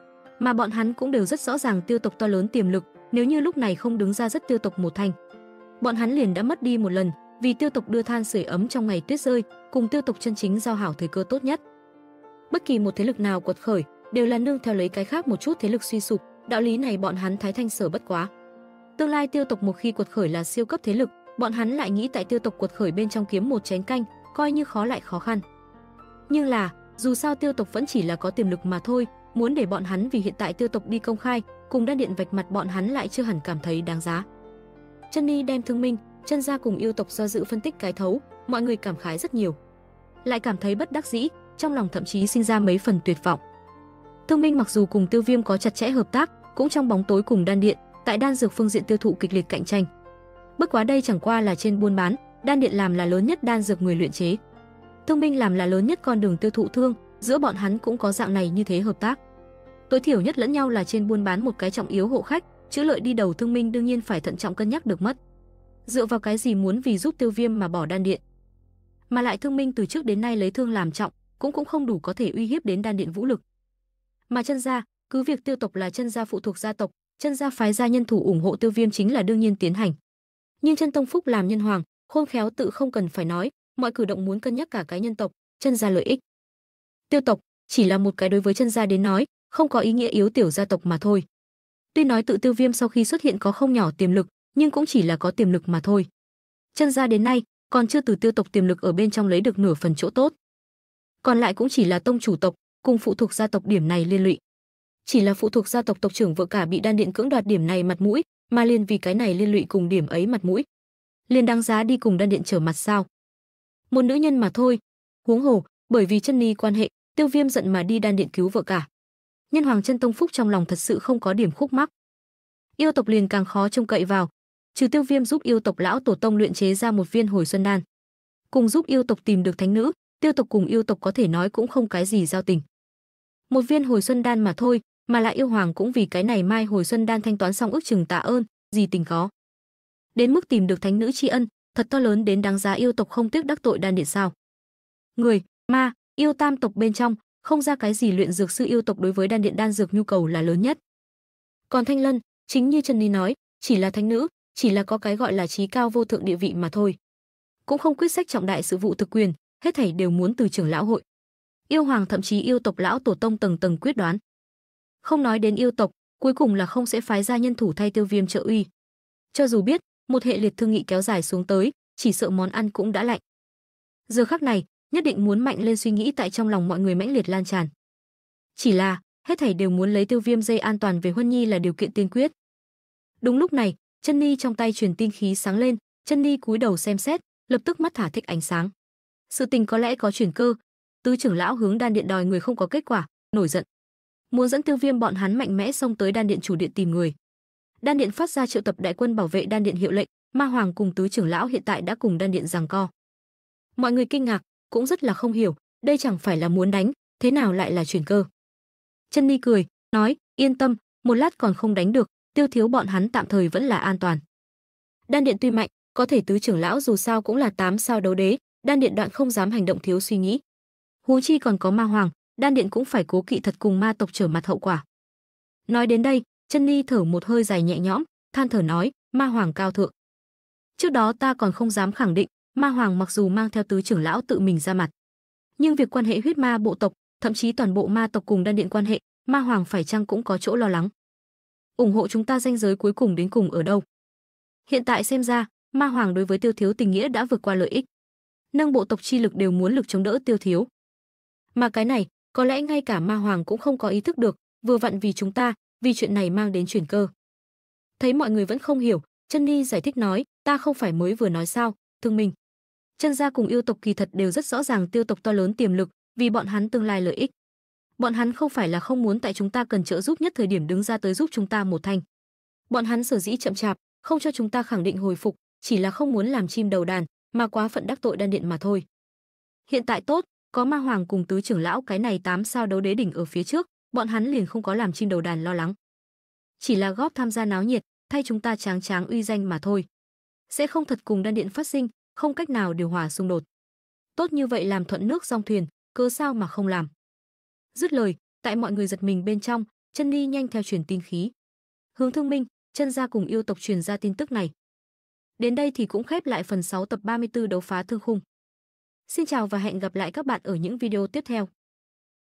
[SPEAKER 1] Mà bọn hắn cũng đều rất rõ ràng Tiêu tộc to lớn tiềm lực, nếu như lúc này không đứng ra rất Tiêu tộc một thanh, bọn hắn liền đã mất đi một lần vì Tiêu tộc đưa than sưởi ấm trong ngày tuyết rơi, cùng Tiêu tộc chân chính giao hảo thời cơ tốt nhất. Bất kỳ một thế lực nào quật khởi đều là nương theo lấy cái khác một chút thế lực suy sụp, đạo lý này bọn hắn thái thanh sở bất quá. Tương lai Tiêu tộc một khi quật khởi là siêu cấp thế lực, bọn hắn lại nghĩ tại Tiêu tộc quật khởi bên trong kiếm một chén canh, coi như khó lại khó khăn. Nhưng là, dù sao Tiêu tộc vẫn chỉ là có tiềm lực mà thôi, muốn để bọn hắn vì hiện tại Tiêu tộc đi công khai, cùng đan điện vạch mặt bọn hắn lại chưa hẳn cảm thấy đáng giá. Chân Ni đem Thương Minh, Chân gia cùng yêu tộc do dự phân tích cái thấu, mọi người cảm khái rất nhiều, lại cảm thấy bất đắc dĩ, trong lòng thậm chí sinh ra mấy phần tuyệt vọng. Thương Minh mặc dù cùng Tiêu Viêm có chặt chẽ hợp tác, cũng trong bóng tối cùng Đan Điện, tại đan dược phương diện tiêu thụ kịch liệt cạnh tranh. Bất quá đây chẳng qua là trên buôn bán, Đan Điện làm là lớn nhất đan dược người luyện chế. Thương Minh làm là lớn nhất con đường tiêu thụ thương, giữa bọn hắn cũng có dạng này như thế hợp tác. Tối thiểu nhất lẫn nhau là trên buôn bán một cái trọng yếu hộ khách, chữ lợi đi đầu Thương Minh đương nhiên phải thận trọng cân nhắc được mất. Dựa vào cái gì muốn vì giúp Tiêu Viêm mà bỏ Đan Điện? Mà lại Thương Minh từ trước đến nay lấy thương làm trọng, cũng không đủ có thể uy hiếp đến Đan Điện vũ lực. Mà Chân gia, cứ việc Tiêu tộc là Chân gia phụ thuộc gia tộc, Chân gia phái ra nhân thủ ủng hộ Tiêu Viêm chính là đương nhiên tiến hành. Nhưng Chân Tông Phúc làm nhân hoàng, khôn khéo tự không cần phải nói, mọi cử động muốn cân nhắc cả cái nhân tộc, Chân gia lợi ích. Tiêu tộc chỉ là một cái đối với Chân gia đến nói, không có ý nghĩa yếu tiểu gia tộc mà thôi. Tuy nói tự Tiêu Viêm sau khi xuất hiện có không nhỏ tiềm lực, nhưng cũng chỉ là có tiềm lực mà thôi. Chân gia đến nay còn chưa từ Tiêu tộc tiềm lực ở bên trong lấy được nửa phần chỗ tốt. Còn lại cũng chỉ là tông chủ tộc cùng phụ thuộc gia tộc điểm này liên lụy. Chỉ là phụ thuộc gia tộc tộc trưởng vợ cả bị Đan Điện cưỡng đoạt điểm này mặt mũi, mà liền vì cái này liên lụy cùng điểm ấy mặt mũi, liền đáng giá đi cùng Đan Điện trở mặt sao? Một nữ nhân mà thôi, huống hồ bởi vì chân ni quan hệ, Tiêu Viêm giận mà đi Đan Điện cứu vợ cả. Nhân hoàng Chân Tông Phúc trong lòng thật sự không có điểm khúc mắc. Yêu tộc liền càng khó trông cậy vào, trừ Tiêu Viêm giúp yêu tộc lão tổ tông luyện chế ra một viên hồi xuân đan, cùng giúp yêu tộc tìm được thánh nữ, Tiêu tộc cùng yêu tộc có thể nói cũng không cái gì giao tình. Một viên hồi xuân đan mà thôi, mà lại yêu hoàng cũng vì cái này mai hồi xuân đan thanh toán xong ước chừng tạ ơn, gì tình có. Đến mức tìm được thánh nữ tri ân, thật to lớn đến đáng giá yêu tộc không tiếc đắc tội Đan Điện sao? Người, ma, yêu tam tộc bên trong, không ra cái gì luyện dược sư yêu tộc đối với Đan Điện đan dược nhu cầu là lớn nhất. Còn Thanh Lân, chính như Trần Ni nói, chỉ là thánh nữ, chỉ là có cái gọi là trí cao vô thượng địa vị mà thôi. Cũng không quyết sách trọng đại sự vụ thực quyền, hết thảy đều muốn từ trưởng lão hội. Yêu hoàng thậm chí yêu tộc lão tổ tông tầng tầng quyết đoán. Không nói đến yêu tộc, cuối cùng là không sẽ phái ra nhân thủ thay Tiêu Viêm trợ uy. Cho dù biết, một hệ liệt thương nghị kéo dài xuống tới, chỉ sợ món ăn cũng đã lạnh. Giờ khắc này, nhất định muốn mạnh lên suy nghĩ tại trong lòng mọi người mãnh liệt lan tràn. Chỉ là, hết thảy đều muốn lấy Tiêu Viêm dây an toàn về Huân Nhi là điều kiện tiên quyết. Đúng lúc này, Chân Ni trong tay truyền tin khí sáng lên, Chân Ni cúi đầu xem xét, lập tức mắt thả thích ánh sáng. Sự tình có lẽ có chuyển cơ. Tứ trưởng lão hướng Đan Điện đòi người không có kết quả, nổi giận, muốn dẫn Tiêu Viêm bọn hắn mạnh mẽ xông tới Đan Điện chủ điện tìm người. Đan Điện phát ra triệu tập đại quân bảo vệ Đan Điện hiệu lệnh, Ma Hoàng cùng tứ trưởng lão hiện tại đã cùng Đan Điện giằng co. Mọi người kinh ngạc, cũng rất là không hiểu, đây chẳng phải là muốn đánh, thế nào lại là chuyển cơ. Chân Ni cười, nói, yên tâm, một lát còn không đánh được, Tiêu thiếu bọn hắn tạm thời vẫn là an toàn. Đan Điện tuy mạnh, có thể tứ trưởng lão dù sao cũng là 8 sao đấu đế, Đan Điện đoạn không dám hành động thiếu suy nghĩ. Huống chi còn có Ma Hoàng, Đan Điện cũng phải cố kỵ thật cùng ma tộc trở mặt hậu quả. Nói đến đây, Chân Ni thở một hơi dài nhẹ nhõm, than thở nói, Ma Hoàng cao thượng. Trước đó ta còn không dám khẳng định, Ma Hoàng mặc dù mang theo tứ trưởng lão tự mình ra mặt, nhưng việc quan hệ huyết ma bộ tộc, thậm chí toàn bộ ma tộc cùng Đan Điện quan hệ, Ma Hoàng phải chăng cũng có chỗ lo lắng. Ủng hộ chúng ta ranh giới cuối cùng đến cùng ở đâu? Hiện tại xem ra, Ma Hoàng đối với Tiêu thiếu tình nghĩa đã vượt qua lợi ích. Nâng bộ tộc chi lực đều muốn lực chống đỡ Tiêu thiếu. Mà cái này, có lẽ ngay cả Ma Hoàng cũng không có ý thức được, vừa vặn vì chúng ta, vì chuyện này mang đến chuyển cơ. Thấy mọi người vẫn không hiểu, Chân Ni giải thích nói, ta không phải mới vừa nói sao, Thương Minh. Chân gia cùng yêu tộc kỳ thật đều rất rõ ràng Tiêu tộc to lớn tiềm lực, vì bọn hắn tương lai lợi ích. Bọn hắn không phải là không muốn tại chúng ta cần trợ giúp nhất thời điểm đứng ra tới giúp chúng ta một thành. Bọn hắn sở dĩ chậm chạp, không cho chúng ta khẳng định hồi phục, chỉ là không muốn làm chim đầu đàn, mà quá phận đắc tội Đan Điện mà thôi. Hiện tại tốt, có Ma Hoàng cùng tứ trưởng lão cái này 8 sao đấu đế đỉnh ở phía trước, bọn hắn liền không có làm chim đầu đàn lo lắng. Chỉ là góp tham gia náo nhiệt, thay chúng ta tráng tráng uy danh mà thôi. Sẽ không thật cùng Đan Điện phát sinh, không cách nào điều hòa xung đột. Tốt như vậy làm thuận nước dòng thuyền, cớ sao mà không làm. Dứt lời, tại mọi người giật mình bên trong, Chân Ni nhanh theo truyền tin khí. Hướng Thương Minh, Chân gia cùng yêu tộc truyền ra tin tức này. Đến đây thì cũng khép lại phần 6 tập 34 đấu phá thương khung. Xin chào và hẹn gặp lại các bạn ở những video tiếp theo.